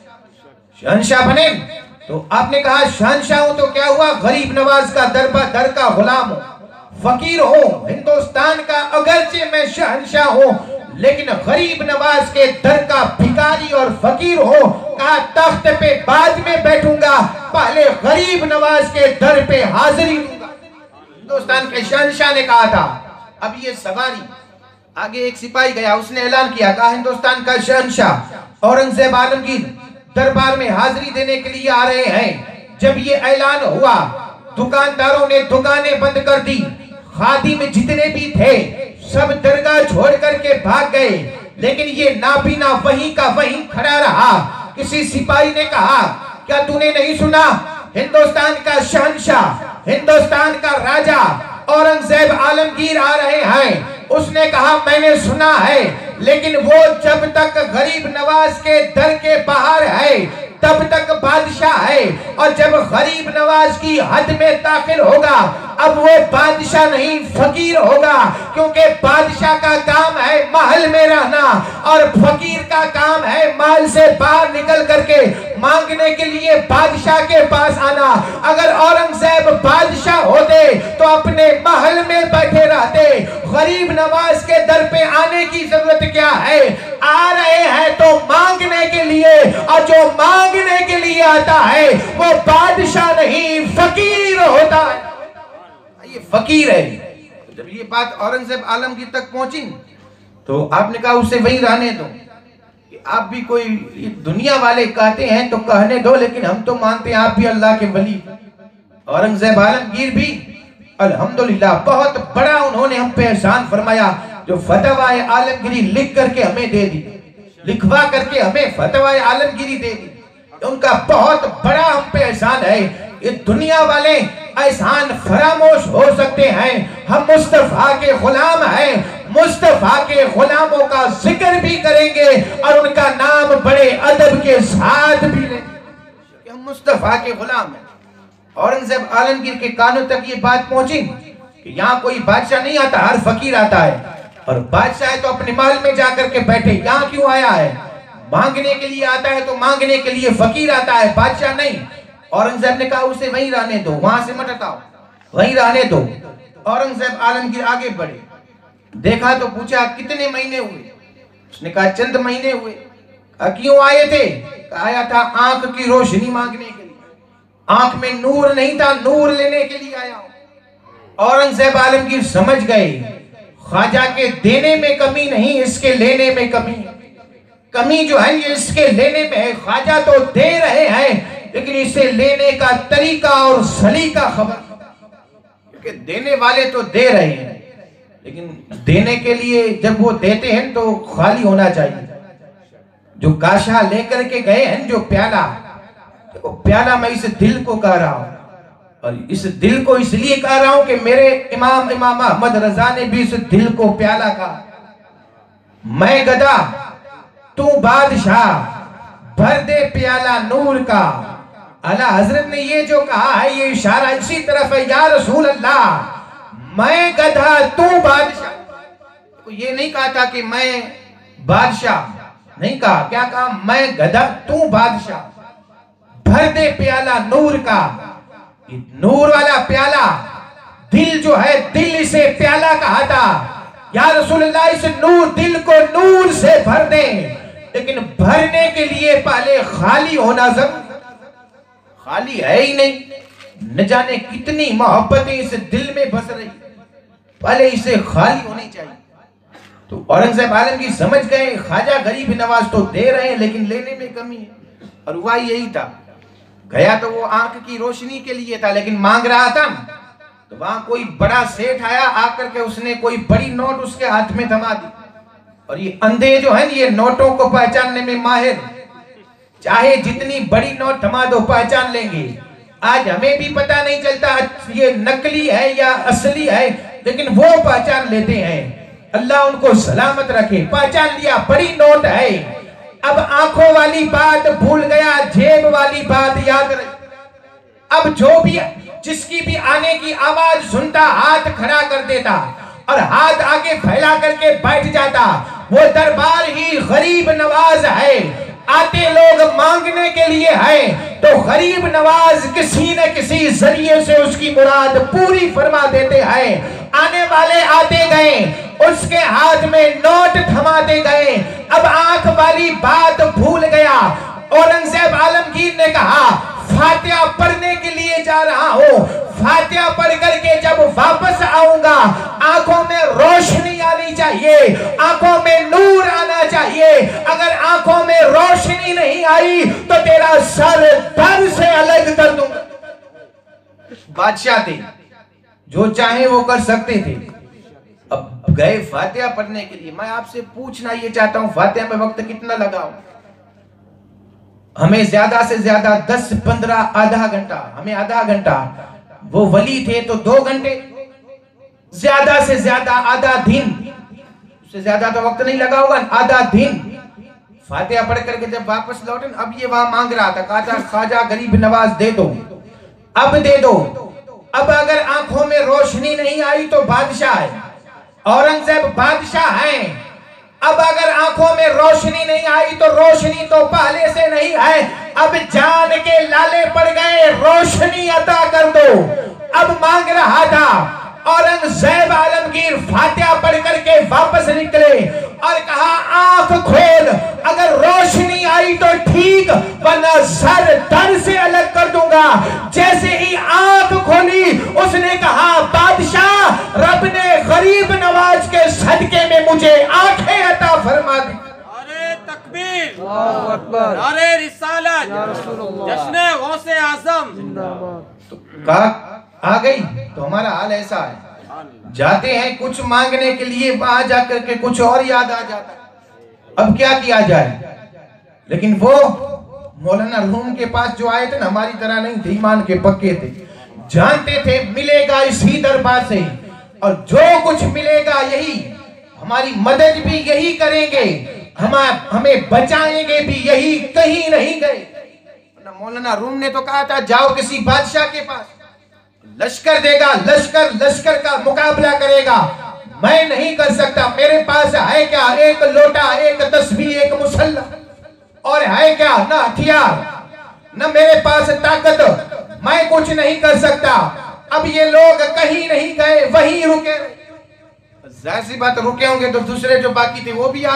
بنے. تو آپ نے کہا شہنشاہ ہوں تو کیا ہوا؟ غریب نواز کا در کا غلام ہوں، فقیر ہوں. ہندوستان کا اگرچہ میں شہنشاہ ہوں لیکن غریب نواز کے در کا بھکاری اور فقیر ہوں. کہا تخت پہ بعد میں بیٹھوں گا، پہلے غریب نواز کے در پہ حاضری دوں گا. ہندوستان کے شہنشاہ نے کہا تھا. اب یہ سواری آگے ایک سپاہی گیا، اس نے اعلان کیا، کہا ہندوستان کا شہنشاہ اورنگزیب عالمگیر دربار میں حاضری دینے کے لیے آ رہے ہیں. جب یہ اعلان ہوا دکانداروں نے دکانیں بند کر دی، خادم جتنے بھی تھے سب درگاہ چھوڑ کر کے بھاگ گئے. لیکن یہ نابینا وہیں کا وہیں کھڑا رہا. کسی سپاہی نے کہا کیا تو نے نہیں سنا ہندوستان کا شہنشاہ، ہندوستان کا راجہ اورنگزیب عالمگیر آ رہے ہیں؟ اس نے کہا میں نے سنا ہے لیکن وہ جب تک غریب نواز کے در کے باہر ہے تب تک بادشاہ ہے، اور جب غریب نواز کی حد میں داخل ہوگا اب وہ بادشاہ نہیں فقیر ہوگا. کیونکہ بادشاہ کا کام ہے محل میں رہنا اور فقیر کا کام ہے محل سے باہر نکل کر کے مانگنے کے لیے بادشاہ کے پاس آنا. اگر اورنگزیب بادشاہ ہوتے تو اپنے محل میں بیٹھے رہتے. غریب نواز کے در پہ آنے کی ضرورت کیا ہے؟ آ رہے ہیں تو مانگنے کے لیے، اور جو مانگنے کے لیے آتا ہے وہ بادشاہ نہیں فقیر ہوتا ہے. یہ فقیر ہے. جب یہ بات اورنگزیب عالمگیر تک پہنچی تو آپ نے کہا اسے وہیں رہنے دو. آپ بھی کوئی دنیا والے کہتے ہیں تو کہنے دو، لیکن ہم تو مانتے ہیں آپ بھی اللہ کے ولی. اورنگزیب عالمگیر بھی الحمدللہ بہت بڑا انہوں نے ہم پہ احسان فرمایا، جو فتوی عالمگیری لکھ کر کے ہمیں دے دی، لکھوا کر کے ہمیں فتوی عالمگیری دے دی. ان کا بہت بڑا ہم پہ احسان ہے. یہ دنیا والے احسان فراموش ہو سکتے ہیں، ہم مصطفیٰ کے غلام ہیں. مصطفیٰ کے غلاموں کا ذکر بھی کریں گے اور ان کا نام بڑے ادب کے ساتھ بھی لیں گے. ہم مصطفیٰ کے غلام ہیں. اورنگزیب عالمگیر کے کانوں تک یہ بات پہنچی کہ یہاں کوئی بادشاہ نہیں آتا، ہر فقیر آتا ہے. اور بادشاہ ہے تو اپنے محل میں جا کر کے بیٹھے. یہاں کیوں آیا ہے؟ مانگنے کے لیے آتا ہے تو مانگنے کے لیے فقیر آتا ہے، بادشاہ نہیں. اورنگزیب نے کہا اسے وہیں رہنے دو، وہاں سے مت ہٹاؤ، وہیں رہنے دو. اورنگزیب عالمگیر آگے بڑھے، دیکھا تو پوچھا کتنے مہینے ہوئے؟ اس نے کہا چند مہینے ہوئے. کہا کیوں آئے تھے؟ کہا آیا تھا آنکھ کی روشنی مانگنے کے لیے. آنکھ میں نور نہیں تھا، نور لینے کے لیے آیا ہوں. اورنگزیب عالمگیر سمجھ گئے خواجہ کے دینے میں کمی نہیں، اس کے لینے میں کمی ہے. کمی جو ہے یہ اس کے لینے میں ہے. خواجہ تو دے رہے ہیں لیکن اسے لینے کا طریقہ اور سلیقہ خبر. کیونکہ دینے والے تو دے رہے ہیں لیکن دینے کے لیے جب وہ دیتے ہیں تو خالی ہونا چاہیے. جو کاشا لے کر کے گئے ہیں، جو پیالہ، پیالہ میں اس دل کو کہہ رہا ہوں، اور اس دل کو اس لیے کہہ رہا ہوں کہ میرے امام احمد رضا نے بھی اس دل کو پیالہ کہا. میں گدا تو بادشاہ، بھر دے پیالہ نور کا. اعلیٰ حضرت نے یہ جو کہا ہے یہ اشارہ اسی طرف ہے. یا رسول اللہ میں گدھا تو بادشاہ. یہ نہیں کہا تھا کہ میں بادشاہ، نہیں کہا. کیا کہا؟ میں گدھا تو بادشاہ، بھر دے پیالہ نور کا. نور والا پیالہ، دل جو ہے دل اسے پیالہ کہا تھا. یا رسول اللہ اس نور دل کو نور سے بھر دیں، لیکن بھرنے کے لیے پہلے خالی ہونا ضرور. خالی ہے ہی نہیں، نہ جانے کتنی محبتیں اس دل میں بس رہی، پہلے اسے خالی ہونی چاہیے. تو اورنگزیب عالمگیر سمجھ گئے خواجہ غریب نواز تو دے رہے ہیں لیکن لینے میں کمی ہے. اور ہوا یہی تھا. گیا تو وہ آنکھ کی روشنی کے لیے تھا لیکن مانگ رہا تھا. تو وہاں کوئی بڑا سیٹھ آیا، آ کر کے اس نے کوئی بڑی نوٹ اس کے ہاتھ میں تھما دی. اور یہ اندھے جو ہیں یہ نوٹوں کو پہچاننے میں ماہر، چاہے جتنی بڑی نوٹ تھما دو پہچان لیں گے. آج ہمیں بھی پتہ نہیں چلتا یہ نقلی ہے یا اصلی ہے، لیکن وہ پہچان لیتے ہیں. اللہ ان کو سلامت رکھے. پہچان لیا بڑی نوٹ ہے. اب آنکھوں والی بات بھول گیا، جیب والی بات یاد رہی. اب جو بھی جس کی بھی آنے کی آواز سنتا ہاتھ کھڑا کر دیتا اور ہاتھ آگے پھیلا کر کے بیٹھ جاتا. وہ دربار ہی غریب نواز ہے. آتے لوگ مانگنے کے لیے ہیں تو غریب نواز کسی نہ کسی ذریعے سے اس کی مراد پوری فرما دیتے ہیں. آنے والے آتے گئے, اس کے ہاتھ میں نوٹ تھماتے گئے. اب آنکھ والی بات بھول گیا. اورنگزیب عالمگیر نے کہا فاتحہ پڑھنے کے لیے جا رہا ہوں, فاتحہ پڑھ کر کے جب واپس آؤں گا آنکھوں میں روشنی آنی چاہیے, آنکھوں میں نور آنا چاہیے. اگر آنکھوں میں روشنی نہیں آئی تو تیرا سر دھر سے الگ کر دوں گا. بادشاہ تھے, جو چاہیں وہ کر سکتے تھے. اب گئے فاتحہ پڑھنے کے لیے. میں آپ سے پوچھنا یہ چاہتا ہوں فاتحہ میں وقت کتنا لگا؟ ہمیں زیادہ سے زیادہ 10-15 آدھا گھنٹہ, ہمیں آدھا گھنٹہ. وہ ولی تھے تو 2 گھنٹے, زیادہ سے زیادہ آدھا دن, اس سے زیادہ تو وقت نہیں لگا ہوگا, آدھا دن. فاتحہ پڑھ کر کے جب واپس لوٹے, اب یہ وہاں مانگ رہا تھا خواجہ غریب نواز دے دو, اب دے دو. اب اگر آنکھوں میں روشنی نہیں آئی تو بادشاہ ہے, اورنگزیب بادشاہ ہیں. اب اگر آنکھوں میں روشنی نہیں آئی تو روشنی تو پہلے سے نہیں ہے. اب جان کے لالے پڑ گئے, روشنی عطا کر دو. اب مانگ رہا تھا. اورنگزیب عالمگیر فاتحہ پڑھ کر کے واپس نکلے اور کہا آنکھ کھول, اگر روشنی آئی تو ٹھیک ورنہ سر دھر سے الگ کر دوں گا. جیسے ہی آنکھ کھولی اس نے کہا بادشاہ رب نے غریب نواز کے صدقے میں مجھے آنکھیں عطا فرما دی. نعرہ تکبیر, نعرہ رسالت, جشن غوث اعظم. تو کہا آ گئی تو ہمارا حال ایسا ہے, جاتے ہیں کچھ مانگنے کے لیے, وہاں جا کر کے کچھ اور یاد آ جاتا ہے. اب کیا کیا جائے؟ لیکن وہ مولانا روم کے پاس جو آئے تھے نا, ہماری طرح نہیں تھے, ایمان کے پکے تھے, جانتے تھے ملے گا اسی دربار سے, اور جو کچھ ملے گا یہی, ہماری مدد بھی یہی کریں گے, ہمیں بچائیں گے بھی یہی, کہیں نہیں گئے. مولانا روم نے تو کہا تھا جاؤ کسی بادشاہ کے پاس, لشکر دے گا, لشکر کا مقابلہ کرے گا. میں نہیں کر سکتا, میرے پاس ہے کیا؟ ایک لوٹا, ایک تسبیح, ایک مسلح, اور ہے کیا؟ نہ ہتھیار, نہ میرے پاس طاقت, میں کچھ نہیں کر سکتا. اب یہ لوگ کہیں نہیں گئے, وہیں رکے. ظاہر سی بات رکے ہوں گے تو دوسرے جو باقی تھے وہ بھی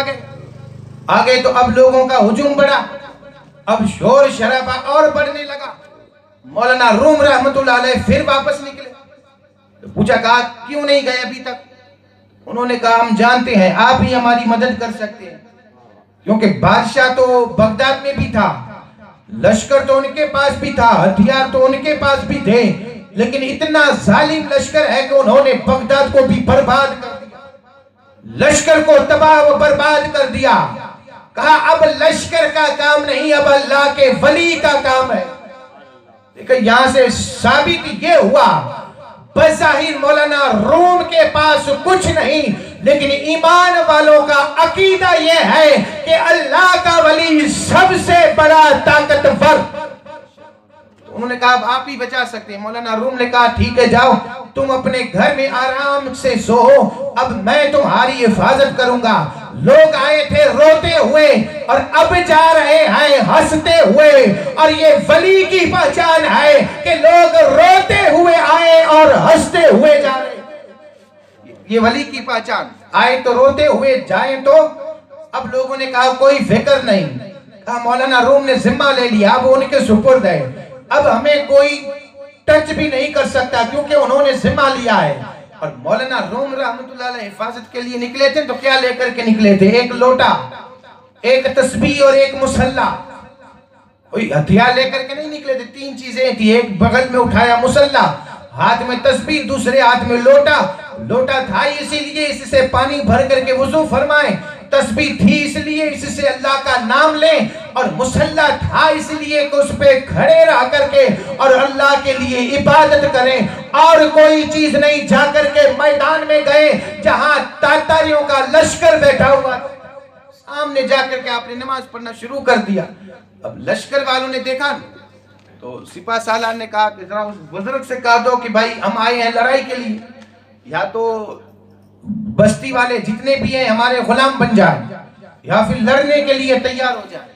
آ گئے تو اب لوگوں کا ہجوم بڑھا, اب شور شرابہ اور بڑھنے لگا. مولانا روم رحمت اللہ علیہ پھر واپس نکلے. پوچھا کہا کیوں نہیں گئے ابھی تک؟ انہوں نے کہا ہم جانتے ہیں آپ ہی ہماری مدد کر سکتے ہیں, کیونکہ بادشاہ تو بغداد میں بھی تھا, لشکر تو ان کے پاس بھی تھا, ہتھیار تو ان کے پاس بھی تھے, لیکن اتنا ظالم لشکر ہے کہ انہوں نے بغداد کو بھی برباد کر دیا, لشکر کو تباہ و برباد کر دیا. کہا اب لشکر کا کام نہیں, اب اللہ کے ولی کا کام ہے. دیکھیں یہاں سے ثابت یہ ہوا بظاہر مولانا روم کے پاس کچھ نہیں, لیکن ایمان والوں کا عقیدہ یہ ہے کہ اللہ کا ولی سب سے بڑا طاقتور. انہوں نے کہا آپ ہی بچا سکتے ہیں. مولانا روم نے کہا ٹھیک ہے جاؤ, تم اپنے گھر میں آرام سے سو, اب میں تمہاری حفاظت کروں گا. لوگ آئے تھے روتے ہوئے اور اب جا رہے ہیں ہنستے ہوئے, اور یہ ولی کی پہچان ہے کہ لوگ روتے ہوئے آئے اور ہنستے ہوئے جا رہے. یہ ولی کی پہچان, آئے تو روتے ہوئے جائیں تو. اب لوگوں نے کہا کوئی فکر نہیں, کہا مولانا روم نے ذمہ لے لیا, اب ان کے سپرد ہے, اب ہمیں کوئی ٹچ بھی نہیں کر سکتا کیونکہ انہوں نے ذمہ لیا ہے. اور مولانا روم رحمت اللہ علیہ حفاظت کے لیے نکلے تھے تو کیا لے کر کے نکلے تھے؟ ایک لوٹا, ایک تسبیح اور ایک مسلح. کوئی ہتھیار لے کر کے نہیں نکلے تھے, 3 چیزیں تھی, ایک بغل میں اٹھایا مسلح, ہاتھ میں تسبیح, دوسرے ہاتھ میں لوٹا. لوٹا تھا اسی لیے اس سے پانی بھر کر کے وضو فرمائیں, تسبیح تھی اس لیے اس سے اللہ کا نام لیں, اور مسلح تھا اس لیے کہ اس پہ کھڑے رہ کر کے اور اللہ کے لیے عبادت کریں. اور کوئی چیز نہیں. جا کر کے میدان میں گئے جہاں تاتاریوں کا لشکر بیٹھا ہوا تھا, سامنے جا کر کے آپ نے نماز پڑھنا شروع کر دیا. اب لشکر والوں نے دیکھا تو سپاہ سالار نے کہا کہ ذرا اس بزرگ سے کہا دو کہ بھائی ہم آئے ہیں لڑائی کے لیے, یا تو بستی والے جتنے بھی ہیں ہمارے غلام بن جائیں یا پھر لڑنے کے لیے تیار ہو جائیں۔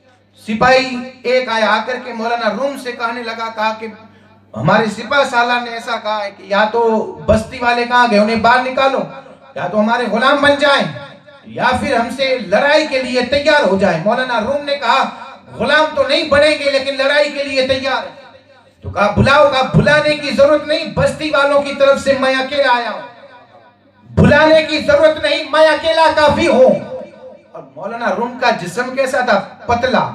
سپاہی ایک آیا آ کر کے مولانا روم سے کہنے لگا، کہا کہ ہمارے سپاہ سالار نے ایسا کہا ہے کہ یا تو بستی والے کہاں گئے انہیں باہر نکالو، یا تو ہمارے غلام بن جائیں یا پھر ہم سے لڑائی کے لیے تیار ہو جائیں۔ مولانا روم نے کہا غلام تو نہیں بنیں گے لیکن لڑائی کے لیے تیار ہے۔ تو کہا بلاؤ، کہا بلانے کی ضرورت نہیں، بستی والوں کی طرف سے میں اکیلا آیا ہوں، بلانے کی ضرورت نہیں، میں اکیلا کافی ہوں۔ اور مولانا روم کا جسم کیسا تھا؟ پتلا،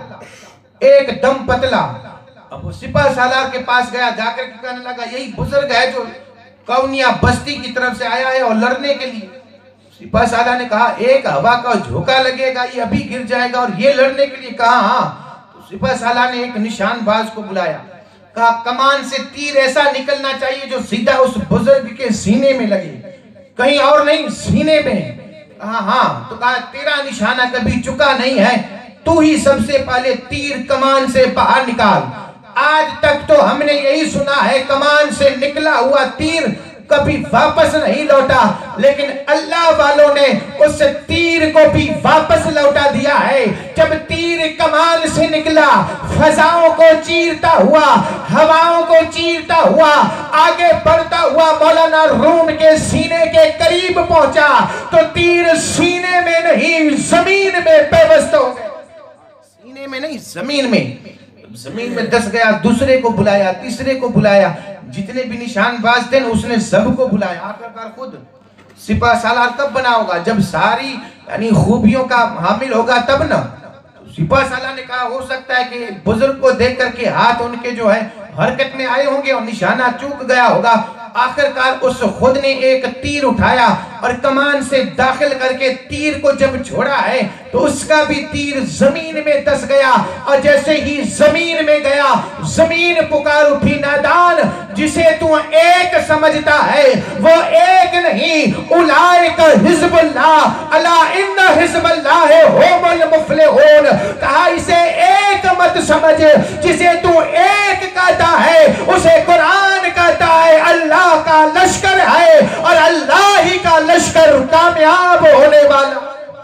ایک دم پتلا۔ اب وہ سپاہ سالار کے پاس گیا، جا کر کہنے لگا یہی بزرگ ہے جو کونیا بستی کی طرف سے آیا ہے اور لڑنے کے لیے۔ سپاہ سالار نے کہا ایک ہوا کا جھوکا لگے گا یہ ابھی گر جائے گا اور یہ لڑنے کے لیے کہا ہاں۔ تو سپاہ سالار نے ایک نشان باز کو بلایا، کہا کمان سے تیر ایسا نکلنا چاہیے جو سیدھا اس بزرگ کے سینے میں لگے، کہیں اور نہیں، سینے میں۔ کہا ہاں۔ تو کہا تیرا نشانہ کبھی چکا نہیں ہے، تو ہی سب سے پہلے تیر کمان سے باہر نکال۔ آج تک تو ہم نے یہی سنا ہے کمان سے نکلا ہوا تیر کبھی واپس نہیں لوٹا، لیکن اللہ والوں نے اس تیر کو بھی واپس لوٹا دیا ہے۔ جب تیر کمان سے نکلا، فضاؤں کو چیرتا ہوا، ہواؤں کو چیرتا ہوا، آگے بڑھتا ہوا مولانا روم کے سینے کے قریب پہنچا تو تیر سینے میں نہیں زمین میں پیوست ہو گیا۔ سینے میں نہیں زمین میں، زمین میں دس گیا۔ دوسرے کو بلایا، تیسرے کو بلایا، جتنے بھی نشان باز تھے اس نے سب کو بلایا۔ آخرکار خود سپاہ سالار کب بنا ہوگا؟ جب ساری یعنی خوبیوں کا حامل ہوگا تب نا۔ سپاہ سالار نے کہا ہو سکتا ہے کہ بزرگ کو دیکھ کر کے ہاتھ ان کے جو ہے حرکت میں آئے ہوں گے اور نشانہ چوک گیا ہوگا۔ آخرکار اس خود نے ایک تیر اٹھایا اور کمان سے داخل کر کے تیر کو جب چھوڑا ہے تو اس کا بھی تیر زمین میں دس گیا، اور جیسے ہی زمین میں گیا زمین پکار اٹھی نادان جسے تو ایک سمجھتا ہے وہ ایک نہیں، اولئک حزب اللہ الا ان حزب اللہ هم المفلحون۔ کہا اسے ایک مت سمجھ، جسے تو ایک کہتا ہے اسے قرآن کہتا ہے اللہ کا لشکر ہے اور اللہ ہی کا لشکر کامیاب ہونے والا۔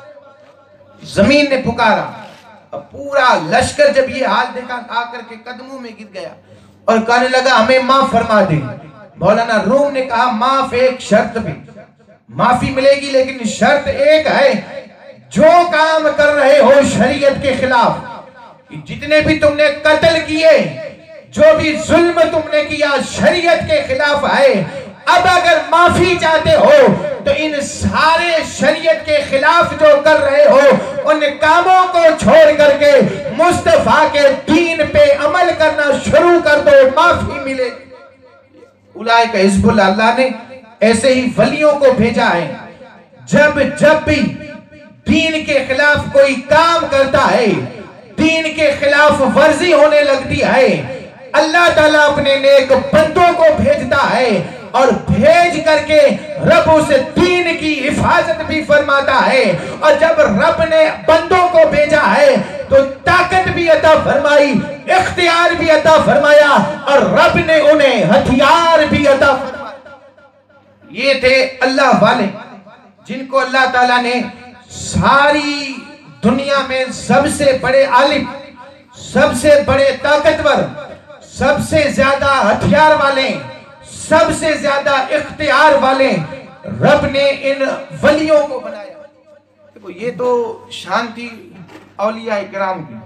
زمین نے پکارا، اب پورا لشکر جب یہ حال دیکھا آ کر کے قدموں میں گر گیا اور کہنے لگا ہمیں معاف فرما دے۔ مولانا روم نے کہا معاف ایک شرط پہ، معافی ملے گی لیکن شرط ایک ہے، جو کام کر رہے ہو شریعت کے خلاف، جتنے بھی تم نے قتل کیے، جو بھی ظلم تم نے کیا شریعت کے خلاف ہے، اب اگر معافی چاہتے ہو تو ان سارے شریعت کے خلاف جو کر رہے ہو ان کاموں کو چھوڑ کر کے مصطفیٰ کے دین پہ عمل کرنا شروع کر دو، معافی ملے۔ اولئک حزب اللہ، اللہ نے ایسے ہی ولیوں کو بھیجا ہے، جب بھی دین کے خلاف کوئی کام کرتا ہے، دین کے خلاف ورزی ہونے لگتی ہے، اللہ تعالیٰ اپنے نیک بندوں کو بھیجتا ہے اور بھیج کر کے رب اس دین کی حفاظت بھی فرماتا ہے۔ اور جب رب نے بندوں کو بھیجا ہے تو طاقت بھی عطا فرمائی، اختیار بھی عطا فرمایا اور رب نے انہیں ہتھیار بھی عطا فرمایا۔ یہ تھے اللہ والے جن کو اللہ تعالیٰ نے ساری دنیا میں سب سے بڑے عالم، سب سے بڑے طاقتور، سب سے زیادہ ہتھیار والے، سب سے زیادہ اختیار والے رب نے ان ولیوں کو بنایا۔ دیکھو یہ تو شان تھی اولیاء کرام کی،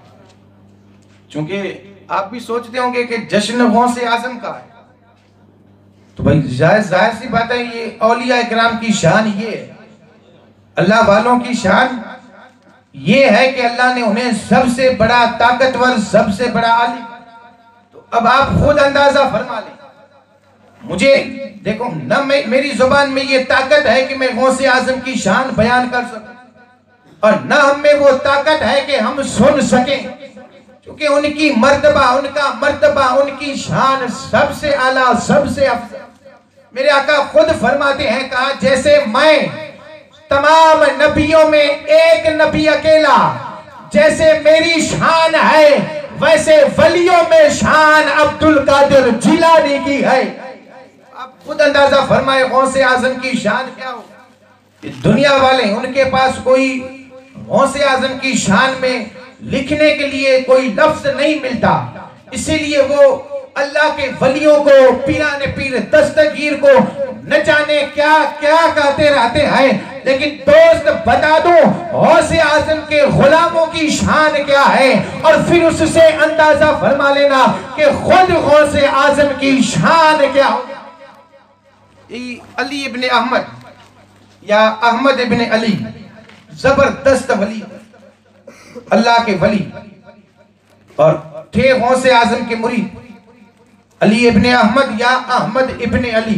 چونکہ آپ بھی سوچتے ہوں گے کہ جشن غوث اعظم کا ہے تو بھائی ظاہر سی بات ہے یہ اولیاء کرام کی شان یہ ہے، اللہ والوں کی شان یہ ہے کہ اللہ نے انہیں سب سے بڑا طاقتور، سب سے بڑا عالم۔ تو اب آپ خود اندازہ فرما لیں، مجھے دیکھو نہ میری زبان میں یہ طاقت ہے کہ میں غوث اعظم کی شان بیان کر سکوں اور نہ ہم میں وہ طاقت ہے کہ ہم سن سکیں، کیونکہ ان کی مرتبہ، ان کا مرتبہ، ان کی شان سب سے اعلیٰ، سب سے افضل۔ میرے آقا خود فرماتے ہیں، کہا جیسے میں تمام نبیوں میں ایک نبی اکیلا، جیسے میری شان ہے ویسے ولیوں میں شان عبدالقادر جیلانی کی ہے۔ آپ خود اندازہ فرمائے غوث اعظم کی شان کیا ہو۔ دنیا والے ان کے پاس کوئی غوث اعظم کی شان میں لکھنے کے لیے کوئی لفظ نہیں ملتا، اسی لیے وہ اللہ کے ولیوں کو، پیران پیر دستگیر کو نہ جانے کیا کیا کہتے رہتے ہیں۔ لیکن دوست بتا دوں غوث اعظم کے غلاموں کی شان کیا ہے، اور پھر اس سے اندازہ فرما لینا کہ خود غوث اعظم کی شان کیا ہو۔ علی ابن احمد یا احمد ابن علی زبردست ولی، اللہ کے ولی، اور تھے غوث اعظم کے مرید۔ علی ابن احمد یا احمد ابن علی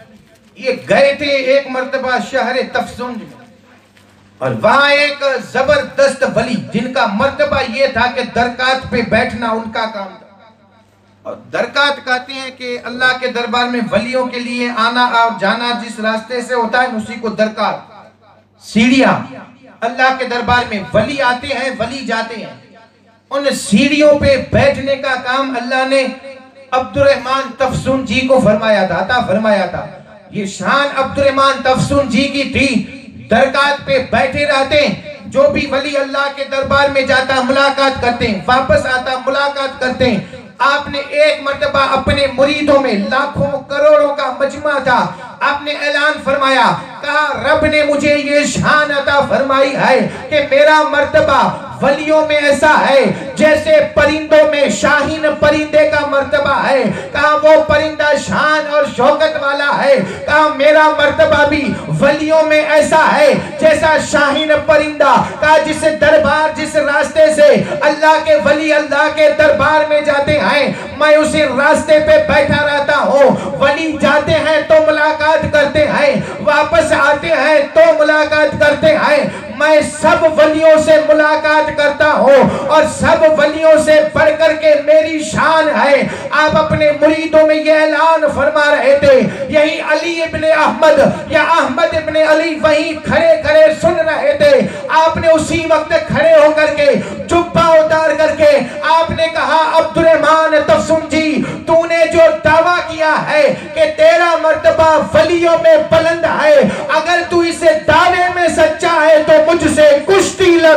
یہ گئے تھے ایک مرتبہ شہر تفسنج میں، اور وہاں ایک زبردست ولی جن کا مرتبہ یہ تھا کہ درکات پہ بیٹھنا ان کا کام تھا۔ اور درکات کہتے ہیں کہ اللہ کے دربار میں ولیوں کے لیے آنا اور جانا جس راستے سے ہوتا ہے اسی کو درکات، سیڑھیاں۔ اللہ کے دربار میں ولی آتے ہیں، ولی جاتے ہیں، ان سیڑھیوں پہ بیٹھنے کا کام اللہ نے عبد الرحمن تفسون جی کو فرمایا تھا، عطا فرمایا تھا۔ یہ شان عبد الرحمن تفسون جی کی تھی، درکات پہ بیٹھے رہتے ہیں، جو بھی ولی اللہ کے دربار میں جاتا ملاقات کرتے ہیں، واپس آتا ملاقات کرتے ہیں۔ آپ نے ایک مرتبہ اپنے مریدوں میں لاکھوں کروڑوں کا مجمع تھا، آپ نے اعلان فرمایا، کہا رب نے مجھے یہ شان عطا فرمائی ہے کہ میرا مرتبہ ولیوں میں ایسا ہے جیسے پرندوں میں شاہین پرندے کا مرتبہ ہے، کہا وہ پرندہ شان اور شوکت والا ہے، کہا میرا مرتبہ بھی ولیوں میں ایسا ہے جیسا شاہین پرندہ، کہا جس دربار جس راستے سے اللہ کے ولی اللہ کے دربار میں جاتے ہیں میں اسی راستے پہ بیٹھا رہتا ہوں۔ ولی جاتے ہیں تو ملاقات کرتے ہیں، واپس آتے ہیں تو ملاقات کرتے ہیں، میں سب ولیوں سے ملاقات کرتا ہوں، اور سب ولیوں سے بڑھ کر کے میری شان ہے۔ آپ اپنے مریدوں میں یہ اعلان فرما رہے تھے، یہی علی ابن احمد یا احمد ابن علی وہیں کھڑے کھڑے سن رہے تھے۔ آپ نے اسی وقت کھڑے ہو کر کے جبہ اتار کر کے آپ نے کہا عبد الرحمن تفسون جی، تو نے جو دعویٰ کیا ہے کہ تیرا مرتبہ ولیوں میں بلند ہے، اگر تو اسے دعوے میں سچا ہے تو مجھ سے کشتی لڑ،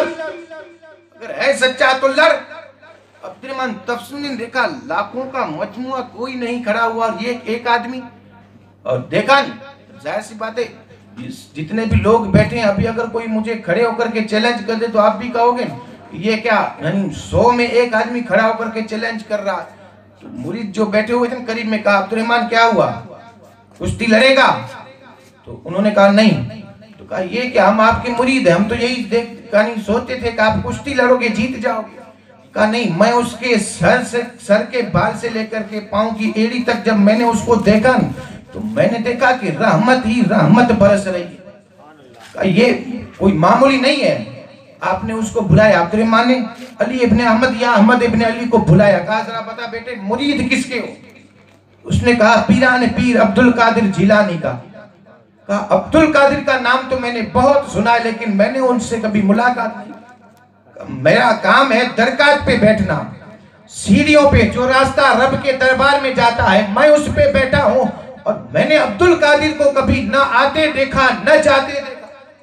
اگر ہے سچا تو لڑ۔ عبد الرحمن تفسون نے دیکھا لاکھوں کا مجموعہ کوئی نہیں کھڑا ہوا، اور یہ ایک آدمی، اور دیکھا نہیں، ظاہر سی بات ہے جتنے بھی لوگ بیٹھے ہیں ابھی اگر کوئی مجھے کھڑے ہو کر کے چیلنج کر دے تو آپ بھی کہو گے یہ کیا، یعنی 100 میں ایک آدمی کھڑا ہو کر کے چیلنج کر رہا ہے۔ تو مرید جو بیٹھے ہوئے تھے قریب میں کہا عبد الرحمن کیا ہوا، کشتی لڑے گا؟ تو انہوں نے کہا نہیں۔ تو کہا یہ کہ ہم آپ کے مرید ہیں، ہم تو یہی سوچتے تھے کہ آپ کشتی لڑو گے جیت جاؤ گے۔ کہا نہیں، میں اس کے سر کے بال سے لے کر کے پاؤں کی ایڑی تک جب میں نے اس کو دیکھا تو میں نے دیکھا کہ رحمت ہی رحمت برس رہی ہے۔ کہا یہ کوئی معمولی نہیں ہے۔ آپ نے اس کو بلایا، عبد الرحمن نے علی ابن احمد یا احمد ابن علی کو بلایا، کہا ذرا بتا بیٹے مرید کس کے ہو؟ اس نے کہا پیران پیر عبد القادر جیلانی کا۔ کہا عبد القادر کا نام تو میں نے بہت سنا ہے لیکن میں نے ان سے کبھی ملاقات نہیں۔ میرا کام ہے درکات پہ بیٹھنا، سیڑھیوں پہ جو راستہ رب کے دربار میں جاتا ہے میں اس پہ بیٹھا ہوں، اور میں نے عبد القادر کو کبھی نہ آتے دیکھا نہ جاتے دیکھا۔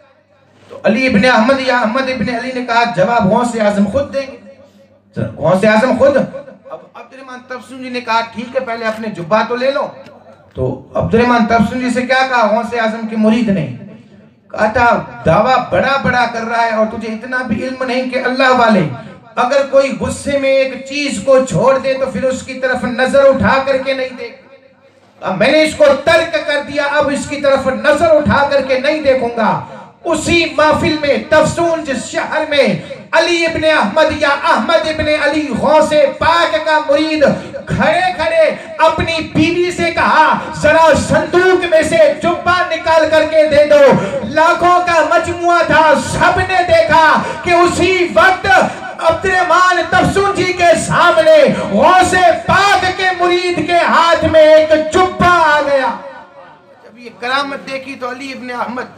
تو علی ابن احمد یا احمد ابن علی نے کہا جواب غوث اعظم خود دیں گے، غوث اعظم خود۔ اب عبد الرحمن تفسون جی نے کہا ٹھیک ہے پہلے اپنے جبہ تو لے لو۔ تو عبد الرحمن تفسون جی سے کیا کہا غوث اعظم کے مرید نے؟ کہا تھا دعویٰ بڑا بڑا کر رہا ہے اور تجھے اتنا بھی علم نہیں کہ اللہ والے اگر کوئی غصے میں ایک چیز کو چھوڑ دے تو پھر اس کی طرف نظر اٹھا کر کے نہیں دیکھ، میں نے اس کو ترک کر دیا، اب اس کی طرف نظر اٹھا کر کے نہیں دیکھوں گا۔ اسی محفل میں تفسون جس شہر میں علی ابن احمد یا احمد ابن علی غوث پاک کا مرید کھڑے کھڑے اپنی بیوی سے کہا ذرا صندوق میں سے جبہ نکال کر کے دے دو۔ لاکھوں کا مجموعہ تھا، سب نے دیکھا کہ اسی وقت عبد الرحمن تفسون جی کے سامنے غوث پاک کے مرید کے ہاتھ میں ایک جبہ آ گیا۔ جب یہ کرامت دیکھی تو علی ابن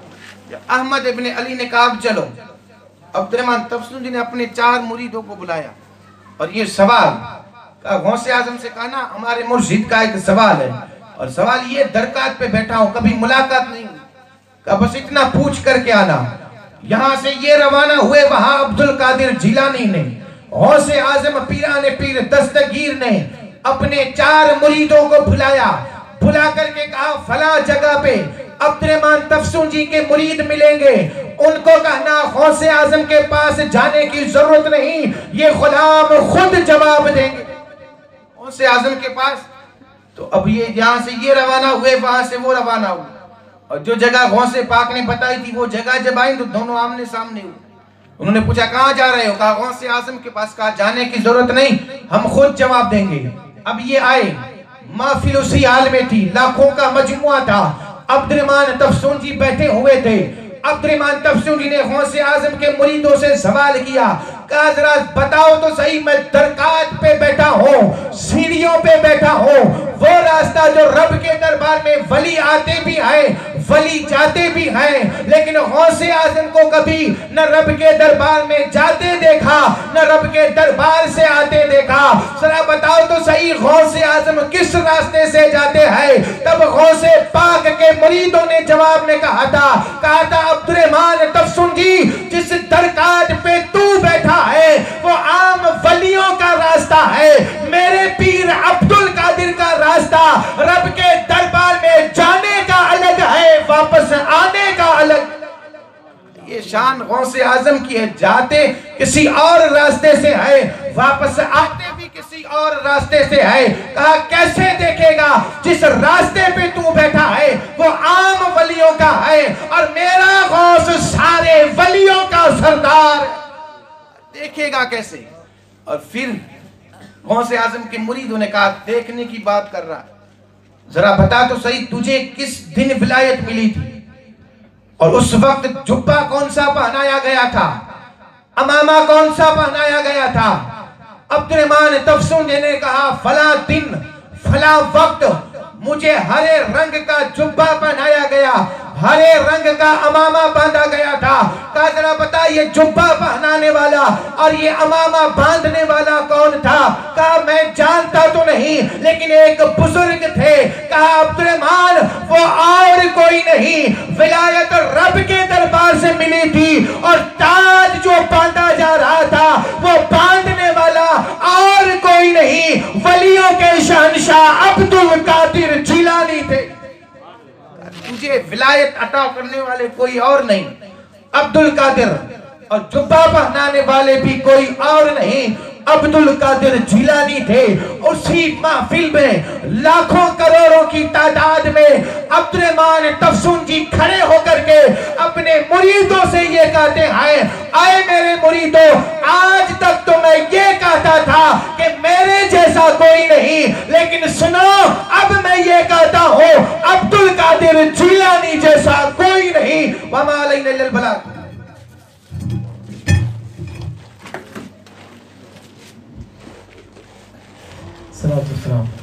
احمد ابن علی نے کہا اب چلو۔ عبد الرحمن تفسون جی نے اپنے 4 مریدوں کو بلایا اور یہ سوال کہا غوث اعظم سے کہا نا ہمارے مرشد کا ایک سوال ہے، اور سوال یہ درکات پہ بیٹھا ہوں کبھی ملاقات نہیں ہوئی، کہ بس اتنا پوچھ کر کے آنا. یہاں سے یہ روانہ ہوئے وہاں عبدالقادر جیلانی نے، غوث اعظم پیران پیر دستگیر نے اپنے 4 مریدوں کو بلا کر کے کہا فلاں جگہ پہ عبدالرحمن تفسون جی کے مرید ملیں گے، ان کو کہنا غوث اعظم کے پاس جانے کی ضرورت نہیں، یہ غلام خود جواب دیں گے غوث اعظم کے پاس. تو اب یہ یہاں سے یہ روانہ ہوئے وہاں سے وہ روانہ ہوئے، اور جو جگہ غوث پاک نے بتائی تھی وہ جگہ جب آئیں تو دونوں آمنے سامنے ہوئے. انہوں نے پوچھا کہاں جا رہے ہو؟ کہا غوث اعظم کے پاس. کہا جانے کی ضرورت نہیں، ہم خود جواب دیں گے. اب یہ آئے، محفل اسی حال میں تھی، لاکھوں کا مجموعہ تھا. عبدالرحمن تفسون جی بیٹھے ہوئے تھے. عبدالرحمن تفسون جی نے غوث اعظم کے مریدوں سے سوال کیا، کہا ذرا بتاؤ تو صحیح، میں درکات پہ بیٹھا ہوں، سیڑھیوں پہ بیٹھا ہوں، وہ راستہ جو رب کے دربار میں ولی آتے بھی ہیں ولی جاتے بھی ہیں، لیکن غوث اعظم کو کبھی نہ رب کے دربار میں جاتے دیکھا نہ رب کے دربار سے آتے دیکھا. ذرا بتاؤ تو صحیح غوث اعظم کس راستے سے جاتے ہیں؟ تب غوث پاک کے مریدوں نے جواب میں کہا تھا عبدالرحمن تفسون جی، جس درکات پہ تو بیٹھا ہے وہ عام ولیوں کا راستہ ہے، میرے پیر عبدالقادر کا راستہ رب کے دربار میں جانے کا الگ ہے، واپس آنے کا الگ. یہ شان غوث اعظم کی ہے، جاتے کسی اور راستے سے ہے، واپس آتے بھی کسی اور راستے سے ہے. کہا کیسے دیکھے گا؟ جس راستے پہ تو بیٹھا ہے وہ عام ولیوں کا ہے اور میرا غوث سارے ولیوں کا سردار، دیکھے گا کیسے؟ اور پھر غوث اعظم کے مریدوں نے کہا دیکھنے کی بات کر رہا، ذرا بتا تو صحیح تجھے کس دن ولایت ملی تھی، اور اس وقت جبہ کون سا پہنایا گیا تھا، امامہ کون سا پہنایا گیا تھا؟ عبدالرحمن تفسون جی نے کہا فلاں دن فلاں وقت مجھے ہرے رنگ کا جبہ پہنایا گیا، ہرے رنگ کا امامہ باندھا گیا تھا. کہا ذرا بتا یہ جبہ پہنانے والا اور یہ امامہ باندھنے والا کون تھا؟ کہا میں جانتا تو نہیں لیکن ایک بزرگ تھے. کہا عبدالرحمن وہ اور کوئی نہیں، ولایت رب کے دربار سے ملی تھی اور تاج جو باندھا جا رہا تھا وہ باندھنے والا اور کوئی نہیں، ولیوں کے شہنشاہ عبدالقادر جیلانی تھے. تجھے ولایت عطا کرنے والے کوئی اور نہیں، عبدالقادر، اور جبہ پہنانے والے بھی کوئی اور نہیں، عبدالقادر جیلانی تھے. اسی محفل میں لاکھوں کروڑوں کی تعداد میں عبدالرحمن تفسون جی کھڑے ہو کر کے اپنے مریدوں سے یہ کہتے ہیں آئے میرے مریدوں، آج تک تو میں یہ کہتا تھا کہ میرے جیسا کوئی نہیں، لیکن سنو اب میں یہ کہتا ہوں عبدالقادر جیلانی جیسا کوئی نہیں. وما علینا الا البلاغ. صلاة والسلام.